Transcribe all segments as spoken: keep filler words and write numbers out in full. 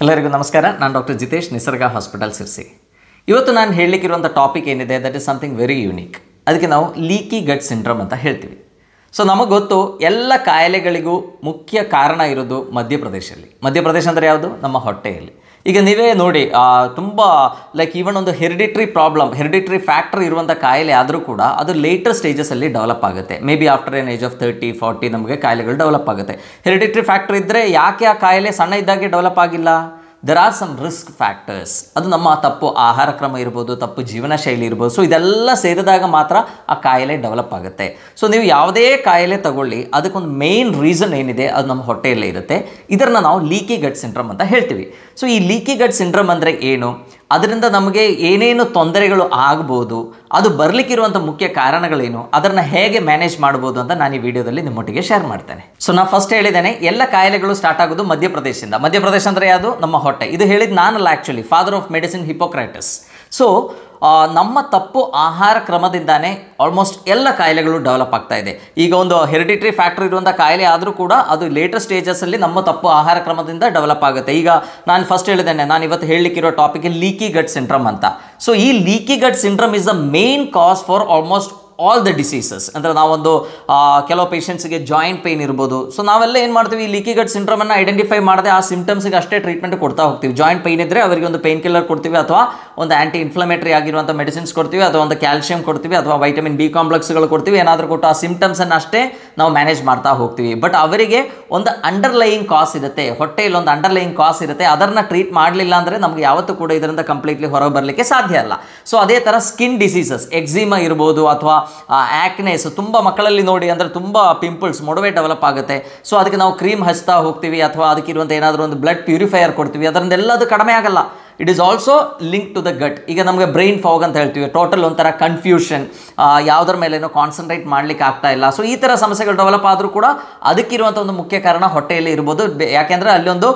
ಎಲ್ಲರಿಗೂ ನಮಸ್ಕಾರ. ನಾನು ಡಾಕ್ಟರ್ ಜಿತೇಶ್, ನಿಸರ್ಗ ಹಾಸ್ಪಿಟಲ್ ಸಿರ್ಸಿ. ಇವತ್ತು ನಾನು ಹೇಳಲಿಕ್ಕಿರುವಂಥ ಟಾಪಿಕ್ ಏನಿದೆ, that is something very unique. ಅದಕ್ಕೆ ನಾವು ಲೀಕಿ ಗಟ್ ಸಿಂಡ್ರೋಮ್ ಅಂತ ಹೇಳ್ತೀವಿ. ಸೊ ನಮಗೆ ಗೊತ್ತು, ಎಲ್ಲ ಕಾಯಿಲೆಗಳಿಗೂ ಮುಖ್ಯ ಕಾರಣ ಇರೋದು ಮಧ್ಯಪ್ರದೇಶದಲ್ಲಿ. ಮಧ್ಯಪ್ರದೇಶ ಅಂದರೆ ಯಾವುದು? ನಮ್ಮ ಹೊಟ್ಟೆಯಲ್ಲಿ. ಈಗ ನೀವೇ ನೋಡಿ, ತುಂಬ ಲೈಕ್ ಈವನ್ ಒಂದು ಹೆರಿಡಿಟ್ರಿ ಪ್ರಾಬ್ಲಮ್, ಹೆರಿಡಿಟ್ರಿ ಫ್ಯಾಕ್ಟರ್ ಇರುವಂಥ ಕಾಯಿಲೆ ಆದರೂ ಕೂಡ ಅದು ಲೇಟರ್ ಸ್ಟೇಜಸಲ್ಲಿ ಡೆವಲಪ್ ಆಗುತ್ತೆ. Maybe after an age of thirty forty ನಮಗೆ ಕಾಯಿಲೆಗಳು ಡೆವಲಪ್ ಆಗುತ್ತೆ. ಹೆರಿಡಿಟ್ರಿ ಫ್ಯಾಕ್ಟರ್ ಇದ್ದರೆ ಯಾಕೆ ಆ ಕಾಯಿಲೆ ಸಣ್ಣ ಇದ್ದಾಗೆ ಡೆವಲಪ್ ಆಗಿಲ್ಲ? There are some risk factors. ಅದು ನಮ್ಮ ತಪ್ಪು ಆಹಾರ ಕ್ರಮ ಇರ್ಬೋದು, ತಪ್ಪು ಜೀವನ ಶೈಲಿ ಇರ್ಬೋದು. ಸೊ ಇದೆಲ್ಲ ಸೇರಿದಾಗ ಮಾತ್ರ ಆ ಕಾಯಿಲೆ ಡೆವಲಪ್ ಆಗುತ್ತೆ. ಸೊ ನೀವು ಯಾವುದೇ ಕಾಯಿಲೆ ತಗೊಳ್ಳಿ, ಅದಕ್ಕೊಂದು ಮೇನ್ ರೀಸನ್ ಏನಿದೆ ಅದು ನಮ್ಮ ಹೊಟ್ಟೆಯಲ್ಲೇ ಇರುತ್ತೆ. ಇದನ್ನು ನಾವು ಲೀಕಿ ಗಟ್ ಸಿಂಡ್ರೋಮ್ ಅಂತ ಹೇಳ್ತೀವಿ. ಸೊ ಈ ಲೀಕಿ ಗಟ್ ಸಿಂಡ್ರೋಮ್ ಅಂದರೆ ಏನು, ಅದರಿಂದ ನಮಗೆ ಏನೇನು ತೊಂದರೆಗಳು ಆಗ್ಬೋದು, ಅದು ಬರಲಿಕ್ಕಿರುವಂಥ ಮುಖ್ಯ ಕಾರಣಗಳೇನು, ಅದನ್ನು ಹೇಗೆ ಮ್ಯಾನೇಜ್ ಮಾಡ್ಬೋದು ಅಂತ ನಾನು ಈ ವಿಡಿಯೋದಲ್ಲಿ ನಿಮ್ಮೊಟ್ಟಿಗೆ ಶೇರ್ ಮಾಡ್ತೇನೆ. ಸೊ ನಾನು ಫಸ್ಟ್ ಹೇಳಿದ್ದೇನೆ, ಎಲ್ಲ ಕಾಯಿಲೆಗಳು ಸ್ಟಾರ್ಟ್ ಆಗೋದು ಮಧ್ಯಪ್ರದೇಶದಿಂದ. ಮಧ್ಯಪ್ರದೇಶ ಅಂದರೆ ಯಾವುದು? ನಮ್ಮ ಹೊಟ್ಟೆ. ಇದು ಹೇಳಿದ್ದು ನಾನಲ್ಲ, actually father of medicine Hippocrates. So ನಮ್ಮ ತಪ್ಪು ಆಹಾರ ಕ್ರಮದಿಂದಾನೇ ಆಲ್ಮೋಸ್ಟ್ ಎಲ್ಲ ಕಾಯಿಲೆಗಳು ಡೆವಲಪ್ ಆಗ್ತಾ ಇದೆ. ಈಗ ಒಂದು ಹೆರಿಡಿಟ್ರಿ ಫ್ಯಾಕ್ಟರ್ ಇರುವಂಥ ಕಾಯಿಲೆ ಆದರೂ ಕೂಡ ಅದು ಲೇಟರ್ ಸ್ಟೇಜಸಲ್ಲಿ ನಮ್ಮ ತಪ್ಪು ಆಹಾರ ಕ್ರಮದಿಂದ ಡೆವಲಪ್ ಆಗುತ್ತೆ. ಈಗ ನಾನು ಫಸ್ಟ್ ಹೇಳಿದ್ದೇನೆ, ನಾನು ಇವತ್ತು ಹೇಳಲಿಕ್ಕಿರೋ ಟಾಪಿಕ್ ಲೀಕಿ ಗಟ್ ಸಿಂಡ್ರೋಮ್ ಅಂತ. ಸೊ ಈ leaky gut syndrome is the main cause for almost all the diseases. ಅಂದರೆ ನಾವೊಂದು ಕೆಲವು ಪೇಷಂಟ್ಸ್ಗೆ ಜಾಯಿಂಟ್ ಪೇನ್ ಇರ್ಬೋದು. ಸೊ ನಾವೆಲ್ಲ ಏನು ಮಾಡ್ತೀವಿ, ಈ ಲೀಕಿ ಗಟ್ ಸಿಂಡ್ರೋಮನ್ನು ಐಡೆಂಟಿಫೈ ಮಾಡದೆ ಆ ಸಿಂಪ್ಟಮ್ಸ್ಗೆ ಅಷ್ಟೇ ಟ್ರೀಟ್ಮೆಂಟ್ ಕೊಡ್ತಾ ಹೋಗ್ತೀವಿ. ಜಾಯಿಂಟ್ ಪೇನ್ ಇದ್ದರೆ ಅವರಿಗೆ ಒಂದು ಪೇನ್ ಕಿಲ್ಲರ್ ಕೊಡ್ತೀವಿ, ಅಥವಾ ಒಂದು ಆ್ಯಂಟಿ ಇನ್ಫ್ಲಮೇಟರಿ ಆಗಿರುವಂಥ ಮೆಡಿಸಿನ್ಸ್ ಕೊಡ್ತೀವಿ, ಅಥವಾ ಒಂದು ಕ್ಯಾಲ್ಸಿಯಂ ಕೊಡ್ತೀವಿ, ಅಥವಾ ವೈಟಮಿನ್ ಬಿ ಕಾಂಪ್ಲೆಕ್ಸ್ಗಳು ಕೊಡ್ತೀವಿ. ಏನಾದರೂ ಕೊಟ್ಟು ಆ ಸಿಂಪ್ಟಮ್ಸನ್ನು ಅಷ್ಟೇ ನಾವು ಮ್ಯಾನೇಜ್ ಮಾಡ್ತಾ ಹೋಗ್ತೀವಿ. ಬಟ್ ಅವರಿಗೆ ಒಂದು ಅಂಡರ್ಲೈಯಿಂಗ್ ಕಾಸ್ ಇರುತ್ತೆ, ಹೊಟ್ಟೆಯಲ್ಲಿ ಒಂದು ಅಂಡರ್ಲೈಯಿಂಗ್ ಕಾಸ್ ಇರುತ್ತೆ. ಅದನ್ನು ಟ್ರೀಟ್ ಮಾಡಲಿಲ್ಲ ಅಂದರೆ ನಮಗೆ ಯಾವತ್ತೂ ಕೂಡ ಇದರಿಂದ ಕಂಪ್ಲೀಟ್ಲಿ ಹೊರಗೆ ಬರಲಿಕ್ಕೆ ಸಾಧ್ಯ ಅಲ್ಲ. ಸೊ ಅದೇ ಥರ ಸ್ಕಿನ್ ಡಿಸೀಸಸ್, ಎಕ್ಸಿಮಾ ಇರ್ಬೋದು, ಅಥವಾ ಆ್ಯಕ್ನೆಸ್. ತುಂಬ ಮಕ್ಕಳಲ್ಲಿ ನೋಡಿ, ಅಂದರೆ ತುಂಬ ಪಿಂಪಲ್ಸ್, ಮೊಡವೆ ಡೆವಲಪ್ ಆಗುತ್ತೆ. ಸೊ ಅದಕ್ಕೆ ನಾವು ಕ್ರೀಮ್ ಹಚ್ತಾ ಹೋಗ್ತೀವಿ, ಅಥವಾ ಅದಕ್ಕಿರುವಂಥ ಏನಾದರೂ ಒಂದು ಬ್ಲಡ್ ಪ್ಯೂರಿಫೈಯರ್ ಕೊಡ್ತೀವಿ. ಅದರಿಂದೆಲ್ಲ ಅದು ಕಡಿಮೆ ಆಗಲ್ಲ. It is also link to the gut. ಈಗ ನಮಗೆ ಬ್ರೈನ್ ಫಾಗ್ ಅಂತ ಹೇಳ್ತೀವಿ, ಟೋಟಲ್ ಒಂಥರ ಕನ್ಫ್ಯೂಷನ್, ಯಾವುದರ ಮೇಲೇನೋ ಕಾನ್ಸಂಟ್ರೇಟ್ ಮಾಡಲಿಕ್ಕೆ ಆಗ್ತಾ ಇಲ್ಲ. ಸೊ ಈ ಥರ ಸಮಸ್ಯೆಗಳು ಡೆವಲಪ್ ಆದರೂ ಕೂಡ ಅದಕ್ಕಿರುವಂಥ ಒಂದು ಮುಖ್ಯ ಕಾರಣ ಹೊಟ್ಟೆಯಲ್ಲಿ ಇರ್ಬೋದು. ಯಾಕೆಂದರೆ ಅಲ್ಲೊಂದು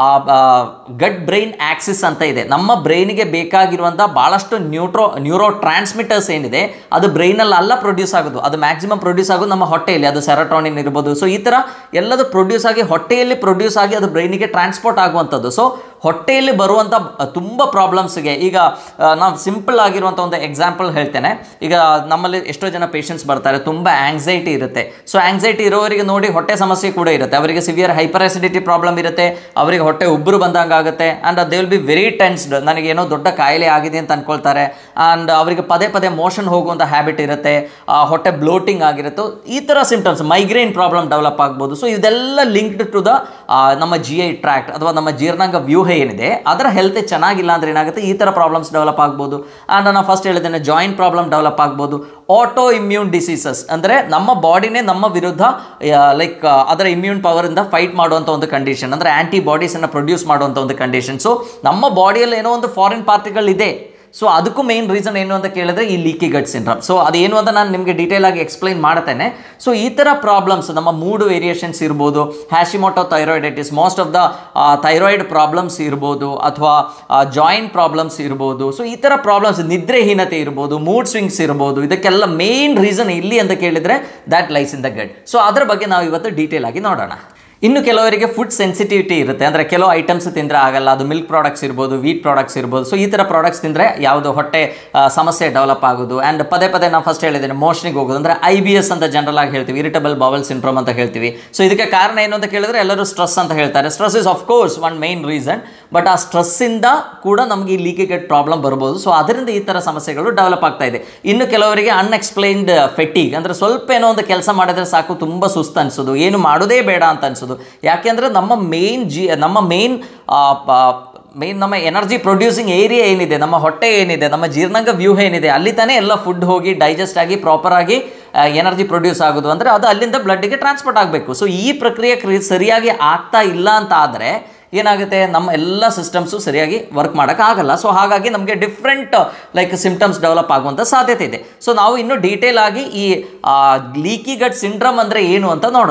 ಗಟ್ ಬ್ರೈನ್ ಆಕ್ಸಿಸ್ ಅಂತ ಇದೆ. ನಮ್ಮ ಬ್ರೈನಿಗೆ ಬೇಕಾಗಿರುವಂಥ ಭಾಳಷ್ಟು ನ್ಯೂಟ್ರೋ ನ್ಯೂರೋ ಟ್ರಾನ್ಸ್ಮಿಟರ್ಸ್ ಏನಿದೆ, ಅದು ಬ್ರೈನಲ್ಲಿ ಅಲ್ಲ ಪ್ರೊಡ್ಯೂಸ್ ಆಗೋದು, ಅದು ಮ್ಯಾಕ್ಸಿಮಮ್ ಪ್ರೊಡ್ಯೂಸ್ ಆಗೋದು ನಮ್ಮ ಹೊಟ್ಟೆಯಲ್ಲಿ. ಅದು ಸೆರೋಟೋನಿನ್ ಇರ್ಬೋದು. ಸೊ ಈ ಥರ ಎಲ್ಲದು ಪ್ರೊಡ್ಯೂಸ್ ಆಗಿ ಹೊಟ್ಟೆಯಲ್ಲಿ ಪ್ರೊಡ್ಯೂಸ್ ಆಗಿ ಅದು ಬ್ರೈನಿಗೆ ಟ್ರಾನ್ಸ್ಪೋರ್ಟ್ ಆಗುವಂಥದ್ದು. ಸೊ ಹೊಟ್ಟೆಯಲ್ಲಿ ಬರುವಂಥ ತುಂಬ ಪ್ರಾಬ್ಲಮ್ಸ್ಗೆ ಈಗ ನಾವು ಸಿಂಪಲ್ ಆಗಿರುವಂಥ ಒಂದು ಎಕ್ಸಾಂಪಲ್ ಹೇಳ್ತೇನೆ. ಈಗ ನಮ್ಮಲ್ಲಿ ಎಷ್ಟೋ ಜನ ಪೇಷಂಟ್ಸ್ ಬರ್ತಾರೆ, ತುಂಬ ಆಂಗ್ಸೈಟಿ ಇರುತ್ತೆ. ಸೊ ಆಂಗ್ಸೈಟಿ ಇರೋವರಿಗೆ ನೋಡಿ ಹೊಟ್ಟೆ ಸಮಸ್ಯೆ ಕೂಡ ಇರುತ್ತೆ. ಅವರಿಗೆ ಸಿವಿಯರ್ ಹೈಪರ್ ಆಸಿಡಿಟಿ ಪ್ರಾಬ್ಲಮ್ ಇರುತ್ತೆ, ಅವರಿಗೆ ಹೊಟ್ಟೆ ಉಬ್ಬರು ಬಂದಂಗೆ ಆಗುತ್ತೆ. And they will be very tensed, ನನಗೇನೋ ದೊಡ್ಡ ಕಾಯಿಲೆ ಆಗಿದೆ ಅಂತ ಅಂದ್ಕೊಳ್ತಾರೆ. ಆ್ಯಂಡ್ ಅವರಿಗೆ ಪದೇ ಪದೇ ಮೋಷನ್ ಹೋಗುವಂಥ ಹ್ಯಾಬಿಟ್ ಇರುತ್ತೆ, ಹೊಟ್ಟೆ ಬ್ಲೋಟಿಂಗ್ ಆಗಿರುತ್ತೆ. ಈ ಥರ ಸಿಂಪ್ಟಮ್ಸ್, ಮೈಗ್ರೇನ್ ಪ್ರಾಬ್ಲಮ್ ಡೆವಲಪ್ ಆಗ್ಬೋದು. ಸೊ ಇದೆಲ್ಲ ಲಿಂಕ್ಡ್ ಟು ದ ನಮ್ಮ ಜಿ ಐ ಟ್ರ್ಯಾಕ್ಟ್ ಅಥವಾ ನಮ್ಮ ಜೀರ್ಣಾಂಗ ವ್ಯೂಹ ಏನಿದೆ, ಅದರ ಹೆಲ್ತ್ ಚೆನ್ನಾಗಿಲ್ಲ ಅಂದರೆ ಏನಾಗುತ್ತೆ, ಈ ಥರ ಪ್ರಾಬ್ಲಮ್ಸ್ ಡೆವಲಪ್ ಆಗ್ಬೋದು. ಆ್ಯಂಡ್ ನಾನು ಫಸ್ಟ್ ಹೇಳಿದ್ದೇನೆ, ಜಾಯಿಂಟ್ ಪ್ರಾಬ್ಲಮ್ ಡೆವಲಪ್ ಆಗ್ಬೋದು. ಆಟೋ ಇಮ್ಯೂನ್ ಡಿಸೀಸಸ್ ಅಂದರೆ ನಮ್ಮ ಬಾಡಿನೇ ನಮ್ಮ ವಿರುದ್ಧ ಲೈಕ್ ಅದರ ಇಮ್ಯೂನ್ ಪವರಿಂದ ಫೈಟ್ ಮಾಡುವಂಥ ಒಂದು ಕಂಡೀಷನ್, ಅಂದರೆ ಆ್ಯಂಟಿಬಾಡೀಸನ್ನು ಪ್ರೊಡ್ಯೂಸ್ ಮಾಡುವಂಥ ಒಂದು ಕಂಡೀಷನ್. ಸೊ ನಮ್ಮ ಬಾಡಿಯಲ್ಲಿ ಏನೋ ಒಂದು ಫಾರಿನ್ ಪಾರ್ಟಿಕಲ್ ಇದೆ. ಸೊ ಅದಕ್ಕೂ ಮೇನ್ ರೀಸನ್ ಏನು ಅಂತ ಕೇಳಿದ್ರೆ ಈ ಲೀಕಿ ಗಟ್ ಸಿಂಡ್ರೋಮ್. ಸೊ ಅದೇನು ಅಂತ ನಾನು ನಿಮಗೆ ಡೀಟೇಲ್ ಆಗಿ ಎಕ್ಸ್ಪ್ಲೈನ್ ಮಾಡ್ತೇನೆ. ಸೊ ಈ ಥರ ಪ್ರಾಬ್ಲಮ್ಸ್, ನಮ್ಮ ಮೂಡ್ ವೇರಿಯೇಷನ್ಸ್ ಇರ್ಬೋದು, Hashimoto thyroiditis, most of the thyroid problems ಇರ್ಬೋದು, ಅಥವಾ ಜಾಯಿಂಟ್ ಪ್ರಾಬ್ಲಮ್ಸ್ ಇರ್ಬೋದು. ಸೊ ಈ ಥರ ಪ್ರಾಬ್ಲಮ್ಸ್, ನಿದ್ರೆಹೀನತೆ ಇರ್ಬೋದು, ಮೂಡ್ ಸ್ವಿಂಗ್ಸ್ ಇರ್ಬೋದು. ಇದಕ್ಕೆಲ್ಲ ಮೇನ್ ರೀಸನ್ ಇಲ್ಲಿ ಅಂತ ಕೇಳಿದರೆ that lies in the gut. So ಅದರ ಬಗ್ಗೆ ನಾವು ಇವತ್ತು ಡೀಟೇಲ್ ಆಗಿ ನೋಡೋಣ. ಇನ್ನು ಕೆಲವರಿಗೆ ಫುಡ್ ಸೆನ್ಸಿಟಿವಿಟಿ ಇರುತ್ತೆ, ಅಂದರೆ ಕೆಲವು ಐಟಮ್ಸ್ ತಿಂದರೆ ಆಗಲ್ಲ. ಅದು ಮಿಲ್ಕ್ ಪ್ರಾಡಕ್ಟ್ಸ್ ಇರ್ಬೋದು, ವೀಟ್ ಪ್ರಾಡಕ್ಟ್ಸ್ ಇರ್ಬೋದು. ಸೊ ಈ ಥರ ಪ್ರಾಡಕ್ಟ್ಸ್ ತಿಂದರೆ ಯಾವುದು ಹೊಟ್ಟೆ ಸಮಸ್ಯೆ ಡೆವಲಪ್ ಆಗೋದು. ಆ್ಯಂಡ್ ಪದೇ ಪದೇ ನಾವು ಫಸ್ಟ್ ಹೇಳಿದ್ದೇನೆ, ಮೋಷನಿಗೆ ಹೋಗೋದು, ಅಂದರೆ ಐ ಬಿ ಎಸ್ ಅಂತ ಜನರಲ್ ಆಗಿ ಹೇಳ್ತೀವಿ, ಇರಿಟಬಲ್ ಬವಲ್ ಸಿಂಡ್ರೋಮ್ ಅಂತ ಹೇಳ್ತೀವಿ. ಸೊ ಇದಕ್ಕೆ ಕಾರಣ ಏನು ಅಂತ ಕೇಳಿದ್ರೆ ಎಲ್ಲರೂ ಸ್ಟ್ರೆಸ್ ಅಂತ ಹೇಳ್ತಾರೆ. Stress is of course one main reason, but ಆ ಸ್ಟ್ರೆಸ್ಸಿಂದ ಕೂಡ ನಮಗೆ ಈ ಲೀಕಿ ಗಟ್ ಪ್ರಾಬ್ಲಮ್ ಬರ್ಬೋದು. ಸೊ ಅದರಿಂದ ಈ ಥರ ಸಮಸ್ಯೆಗಳು ಡೆವಲಪ್ ಆಗ್ತಾ ಇದೆ. ಇನ್ನು ಕೆಲವರಿಗೆ ಅನ್ಎಕ್ಸ್ಪ್ಲೈನ್ಡ್ ಫೆಟಿಗ್, ಅಂದರೆ ಸ್ವಲ್ಪ ಏನೋ ಒಂದು ಕೆಲಸ ಮಾಡಿದ್ರೆ ಸಾಕು ತುಂಬ ಸುಸ್ತು ಅನಿಸೋದು, ಏನು ಮಾಡೋದೇ ಬೇಡ ಅಂತ ಅನಿಸೋದು. ಯಾಕೆಂದರೆ ನಮ್ಮ ಮೇನ್ ಜಿ ನಮ್ಮ ಮೇನ್ ಮೇನ್ ನಮ್ಮ ಎನರ್ಜಿ ಪ್ರೊಡ್ಯೂಸಿಂಗ್ ಏರಿಯಾ ಏನಿದೆ, ನಮ್ಮ ಹೊಟ್ಟೆ ಏನಿದೆ, ನಮ್ಮ ಜೀರ್ಣಾಂಗ ವ್ಯೂಹ ಏನಿದೆ, ಅಲ್ಲಿ ತಾನೇ ಎಲ್ಲ ಫುಡ್ ಹೋಗಿ ಡೈಜೆಸ್ಟ್ ಆಗಿ ಪ್ರಾಪರಾಗಿ ಎನರ್ಜಿ ಪ್ರೊಡ್ಯೂಸ್ ಆಗೋದು. ಅಂದರೆ ಅದು ಅಲ್ಲಿಂದ ಬ್ಲಡ್ಗೆ ಟ್ರಾನ್ಸ್ಪೋರ್ಟ್ ಆಗಬೇಕು. ಸೊ ಈ ಪ್ರಕ್ರಿಯೆ ಸರಿಯಾಗಿ ಆಗ್ತಾ ಇಲ್ಲ ಅಂತ ಆದರೆ ಏನಾಗುತ್ತೆ, ನಮ್ಮ ಎಲ್ಲ ಸಿಸ್ಟಮ್ಸು ಸರಿಯಾಗಿ ವರ್ಕ್ ಮಾಡೋಕ್ಕಾಗಲ್ಲ. ಸೊ ಹಾಗಾಗಿ ನಮಗೆ ಡಿಫ್ರೆಂಟ್ ಲೈಕ್ ಸಿಂಪ್ಟಮ್ಸ್ ಡೆವಲಪ್ ಆಗುವಂಥ ಸಾಧ್ಯತೆ ಇದೆ. ಸೊ ನಾವು ಇನ್ನೂ ಡೀಟೇಲ್ ಆಗಿ ಈ ಲೀಕಿ ಗಟ್ ಸಿಂಡ್ರೋಮ್ ಅಂದರೆ ಏನು ಅಂತ ನೋಡೋಣ.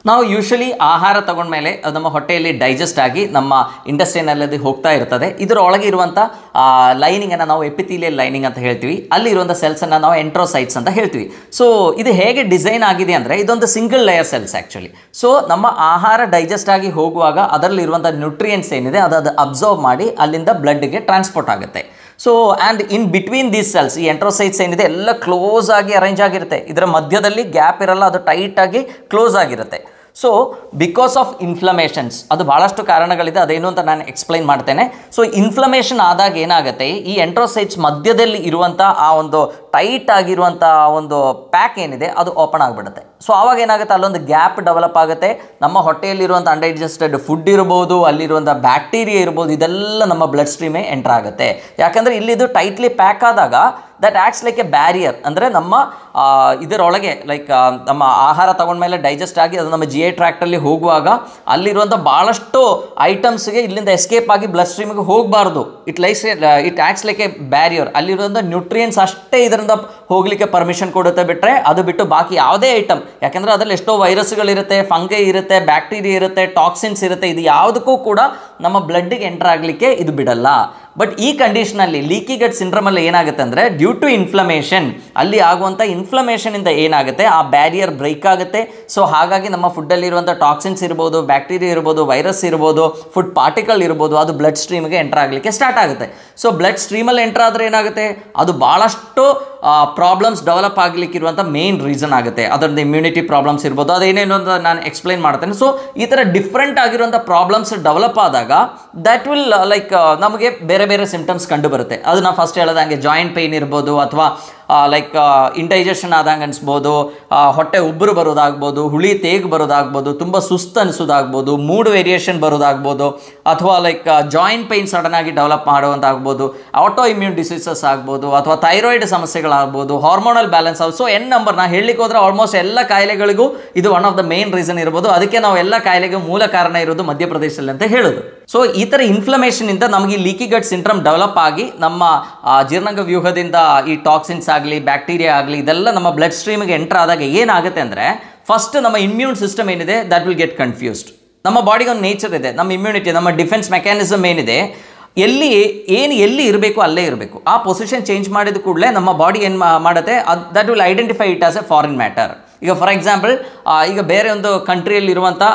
ನಾವು ಯೂಶಲಿ ಆಹಾರ ತಗೊಂಡ್ಮೇಲೆ ಅದು ನಮ್ಮ ಹೊಟ್ಟೆಯಲ್ಲಿ ಡೈಜೆಸ್ಟ್ ಆಗಿ ನಮ್ಮ ಇಂಟೆಸ್ಟೈನಲ್ಲಿ ಹೋಗ್ತಾ ಇರ್ತದೆ. ಇದರ ಒಳಗೆ ಇರುವಂಥ ಲೈನಿಂಗನ್ನು ನಾವು ಎಪಿಥೀಲಿಯಲ್ ಲೈನಿಂಗ್ ಅಂತ ಹೇಳ್ತೀವಿ. ಅಲ್ಲಿ ಇರುವಂಥ ಸೆಲ್ಸನ್ನು ನಾವು ಎಂಟ್ರೋಸೈಟ್ಸ್ ಅಂತ ಹೇಳ್ತೀವಿ. ಸೊ ಇದು ಹೇಗೆ ಡಿಸೈನ್ ಆಗಿದೆ ಅಂದರೆ ಇದೊಂದು single layer cells actually. So ನಮ್ಮ ಆಹಾರ ಡೈಜೆಸ್ಟ್ ಆಗಿ ಹೋಗುವಾಗ ಅದರಲ್ಲಿರುವಂಥ ನ್ಯೂಟ್ರಿಯೆಂಟ್ಸ್ ಏನಿದೆ ಅದು ಅದು ಅಬ್ಸರ್ವ್ ಮಾಡಿ ಅಲ್ಲಿಂದ ಬ್ಲಡ್ಗೆ ಟ್ರಾನ್ಸ್ಪೋರ್ಟ್ ಆಗುತ್ತೆ. So and in between these cells ಈ ಎಂಟ್ರೋಸೈಟ್ಸ್ ಏನಿದೆ ಎಲ್ಲ ಕ್ಲೋಸ್ ಆಗಿ ಅರೇಂಜ್ ಆಗಿರುತ್ತೆ. ಇದರ ಮಧ್ಯದಲ್ಲಿ ಗ್ಯಾಪ್ ಇರಲ್ಲ, ಅದು ಟೈಟ್ ಆಗಿ ಕ್ಲೋಸ್ ಆಗಿರುತ್ತೆ. ಸೊ ಬಿಕಾಸ್ ಆಫ್ ಇನ್ಫ್ಲಮೇಷನ್ಸ್ ಅದು ಭಾಳಷ್ಟು ಕಾರಣಗಳಿದೆ, ಅದೇನು ಅಂತ ನಾನು ಎಕ್ಸ್ಪ್ಲೈನ್ ಮಾಡ್ತೇನೆ. ಸೊ ಇನ್ಫ್ಲಮೇಷನ್ ಆದಾಗ ಏನಾಗುತ್ತೆ, ಈ ಎಂಟ್ರೋಸೈಟ್ಸ್ ಮಧ್ಯದಲ್ಲಿ ಇರುವಂಥ ಆ ಒಂದು ಟೈಟ್ ಆಗಿರುವಂಥ ಒಂದು ಪ್ಯಾಕ್ ಏನಿದೆ ಅದು ಓಪನ್ ಆಗಿಬಿಡುತ್ತೆ. ಸೊ ಆವಾಗ ಏನಾಗುತ್ತೆ, ಅಲ್ಲೊಂದು ಗ್ಯಾಪ್ ಡೆವಲಪ್ ಆಗುತ್ತೆ. ನಮ್ಮ ಹೊಟ್ಟೆಯಲ್ಲಿರುವಂಥ ಅನ್ಡೈಜೆಸ್ಟೆಡ್ ಫುಡ್ ಇರ್ಬೋದು, ಅಲ್ಲಿರುವಂಥ ಬ್ಯಾಕ್ಟೀರಿಯಾ ಇರ್ಬೋದು, ಇದೆಲ್ಲ ನಮ್ಮ ಬ್ಲಡ್ ಸ್ಟ್ರೀಮೇ ಎಂಟರ್ ಆಗುತ್ತೆ. ಯಾಕಂದರೆ ಇಲ್ಲಿದು ಟೈಟ್ಲಿ ಪ್ಯಾಕ್ ಆದಾಗ that acts like a barrier. ಅಂದರೆ ನಮ್ಮ ಇದರೊಳಗೆ ಲೈಕ್ ನಮ್ಮ ಆಹಾರ ತಗೊಂಡ್ಮೇಲೆ ಡೈಜೆಸ್ಟ್ ಆಗಿ ಅದು ನಮ್ಮ ಜಿ ಐ ಟ್ರ್ಯಾಕ್ಟಲ್ಲಿ ಹೋಗುವಾಗ ಅಲ್ಲಿರುವಂಥ ಭಾಳಷ್ಟು ಐಟಮ್ಸ್ಗೆ ಇಲ್ಲಿಂದ ಎಸ್ಕೇಪ್ ಆಗಿ ಬ್ಲಡ್ ಸ್ಟ್ರೀಮಿಗೆ ಹೋಗಬಾರ್ದು. It likes it acts like a barrier. ಅಲ್ಲಿರುವಂಥ ನ್ಯೂಟ್ರಿಯೆಂಟ್ಸ್ ಅಷ್ಟೇ ಇದರಿಂದ ಹೋಗಲಿಕ್ಕೆ ಪರ್ಮಿಷನ್ ಕೊಡುತ್ತೆ, ಬಿಟ್ಟರೆ ಅದು ಬಿಟ್ಟು ಬಾಕಿ ಯಾವುದೇ ಐಟಮ್, ಯಾಕೆಂದರೆ ಅದರಲ್ಲಿ ಎಷ್ಟೋ ವೈರಸ್ಗಳಿರುತ್ತೆ, ಫಂಗೈ ಇರುತ್ತೆ, ಬ್ಯಾಕ್ಟೀರಿಯಾ ಇರುತ್ತೆ, ಟಾಕ್ಸಿನ್ಸ್ ಇರುತ್ತೆ, ಇದು ಯಾವುದಕ್ಕೂ ಕೂಡ ನಮ್ಮ ಬ್ಲಡ್ಡಿಗೆ ಎಂಟರ್ ಆಗಲಿಕ್ಕೆ ಇದು ಬಿಡಲ್ಲ. ಬಟ್ ಈ ಕಂಡೀಷನಲ್ಲಿ ಲೀಕಿ ಗಟ್ ಸಿಂಡ್ರೋಮಲ್ಲಿ ಏನಾಗುತ್ತೆ ಅಂದರೆ ಡ್ಯೂ ಟು ಇನ್ಫ್ಲಮೇಷನ್, ಅಲ್ಲಿ ಆಗುವಂಥ ಇನ್ಫ್ಲಮೇಷನಿಂದ ಏನಾಗುತ್ತೆ ಆ ಬ್ಯಾರಿಯರ್ ಬ್ರೇಕ್ ಆಗುತ್ತೆ. ಸೊ ಹಾಗಾಗಿ ನಮ್ಮ ಫುಡ್ಡಲ್ಲಿರುವಂಥ ಟಾಕ್ಸಿನ್ಸ್ ಇರ್ಬೋದು, ಬ್ಯಾಕ್ಟೀರಿಯಾ ಇರ್ಬೋದು, ವೈರಸ್ ಇರ್ಬೋದು, ಫುಡ್ ಪಾರ್ಟಿಕಲ್ ಇರ್ಬೋದು, ಅದು ಬ್ಲಡ್ ಸ್ಟ್ರೀಮ್ಗೆ ಎಂಟರ್ ಆಗಲಿಕ್ಕೆ ಸ್ಟಾರ್ಟ್ ಆಗುತ್ತೆ. ಸೊ ಬ್ಲಡ್ ಸ್ಟ್ರೀಮಲ್ಲಿ ಎಂಟರ್ ಆದರೆ ಏನಾಗುತ್ತೆ, ಅದು ಭಾಳಷ್ಟು ಪ್ರಾಬ್ಲಮ್ಸ್ ಡೆವಲಪ್ ಆಗಲಿಕ್ಕಿರುವಂಥ ಮೇನ್ ರೀಸನ್ ಆಗುತ್ತೆ. ಅದರದ್ದು ಇಮ್ಯುನಿಟಿ ಪ್ರಾಬ್ಲಮ್ಸ್ ಇರ್ಬೋದು, ಅದೇನೇನು ಅಂತ ನಾನು ಎಕ್ಸ್ಪ್ಲೈನ್ ಮಾಡ್ತೇನೆ. ಸೊ ಈ ಥರ ಡಿಫ್ರೆಂಟ್ ಆಗಿರುವಂಥ ಪ್ರಾಬ್ಲಮ್ಸ್ ಡೆವಲಪ್ ಆದಾಗ ದಟ್ ವಿಲ್ ಲೈಕ್ ನಮಗೆ ಬೇರೆ ಬೇರೆ ಸಿಂಪ್ಟಮ್ಸ್ ಕಂಡು ಬರುತ್ತೆ. ಅದು ನಾವು ಫಸ್ಟ್ ಹೇಳೋದಂಗೆ ಜಾಯಿಂಟ್ ಪೇಯ್ನ್ ಇರ್ಬೋದು, ಅಥವಾ ಲೈಕ್ ಇಂಡೈಜೆಷನ್ ಆದಂಗೆ ಅನಿಸ್ಬೋದು, ಹೊಟ್ಟೆ ಉಬ್ಬರು ಬರೋದಾಗ್ಬೋದು, ಹುಳಿ ತೇಗ್ ಬರೋದಾಗ್ಬೋದು, ತುಂಬ ಸುಸ್ತು ಅನಿಸೋದಾಗ್ಬೋದು, ಮೂಡ್ ವೇರಿಯೇಷನ್ ಬರೋದಾಗ್ಬೋದು, ಅಥವಾ ಲೈಕ್ ಜಾಯಿಂಟ್ ಪೇಯ್ನ್ ಸಡನ್ ಆಗಿ ಡೆವಲಪ್ ಮಾಡುವಂತಾಗ್ಬೋದು, ಆಟೋ ಇಮ್ಯೂನ್ ಡಿಸೀಸಸ್ ಆಗ್ಬೋದು, ಅಥವಾ ಥೈರಾಯ್ಡ್ ಸಮಸ್ಯೆಗಳಾಗ್ಬೋದು, ಹಾರ್ಮೋನಲ್ ಬ್ಯಾಲೆನ್ಸ್ ಆಗ. ಸೊ ಎನ್ ನಂಬರ್ ನಾ ಹೇಳಲಿಕ್ಕೆ ಹೋದರೆ ಆಲ್ಮೋಸ್ಟ್ ಎಲ್ಲ ಕಾಯಿಲೆಗಳಿಗೂ ಇದು one of the main reason ಇರ್ಬೋದು. ಅದಕ್ಕೆ ನಾವು ಎಲ್ಲ ಕಾಯಿಲೆಗೂ ಮೂಲ ಕಾರಣ ಇರೋದು ಮಧ್ಯಪ್ರದೇಶದಲ್ಲಿ ಅಂತ ಹೇಳೋದು. ಸೊ ಈ ಥರ ಇನ್ಫ್ಲಮೇಷನಿಂದ ನಮಗೆ ಲೀಕಿ ಗಟ್ ಸಿಂಡ್ರೋಮ್ ಡೆವಲಪ್ ಆಗಿ ನಮ್ಮ ಜೀರ್ಣಾಂಗ ವ್ಯೂಹದಿಂದ ಈ ಟಾಕ್ಸಿನ್ಸ್ ಆಗಲಿ, ಬ್ಯಾಕ್ಟೀರಿಯಾ ಆಗಲಿ, ಇದೆಲ್ಲ ನಮ್ಮ ಬ್ಲಡ್ ಸ್ಟ್ರೀಮಿಗೆ ಎಂಟರ್ ಆದಾಗ ಏನಾಗುತ್ತೆ ಅಂದರೆ ಫಸ್ಟ್ ನಮ್ಮ ಇಮ್ಯೂನ್ ಸಿಸ್ಟಮ್ ಏನಿದೆ ದಟ್ ವಿಲ್ ಗೆಟ್ ಕನ್ಫ್ಯೂಸ್ಡ್. ನಮ್ಮ ಬಾಡಿಗೆ ಒಂದು ನೇಚರ್ ಇದೆ, ನಮ್ಮ ಇಮ್ಯುನಿಟಿ, ನಮ್ಮ ಡಿಫೆನ್ಸ್ ಮೆಕ್ಯಾನಿಸಮ್ ಏನಿದೆ, ಎಲ್ಲಿ ಏನು ಎಲ್ಲಿ ಇರಬೇಕು ಅಲ್ಲೇ ಇರಬೇಕು. ಆ ಪೊಸಿಷನ್ ಚೇಂಜ್ ಮಾಡಿದ ಕೂಡಲೇ ನಮ್ಮ ಬಾಡಿ ಏನು ಮಾಡುತ್ತೆ, ಅದು that will identify it as a foreign matter. ಈಗ ಫಾರ್ ಎಕ್ಸಾಂಪಲ್ ಈಗ ಬೇರೆ ಒಂದು ಕಂಟ್ರಿಯಲ್ಲಿರುವಂಥ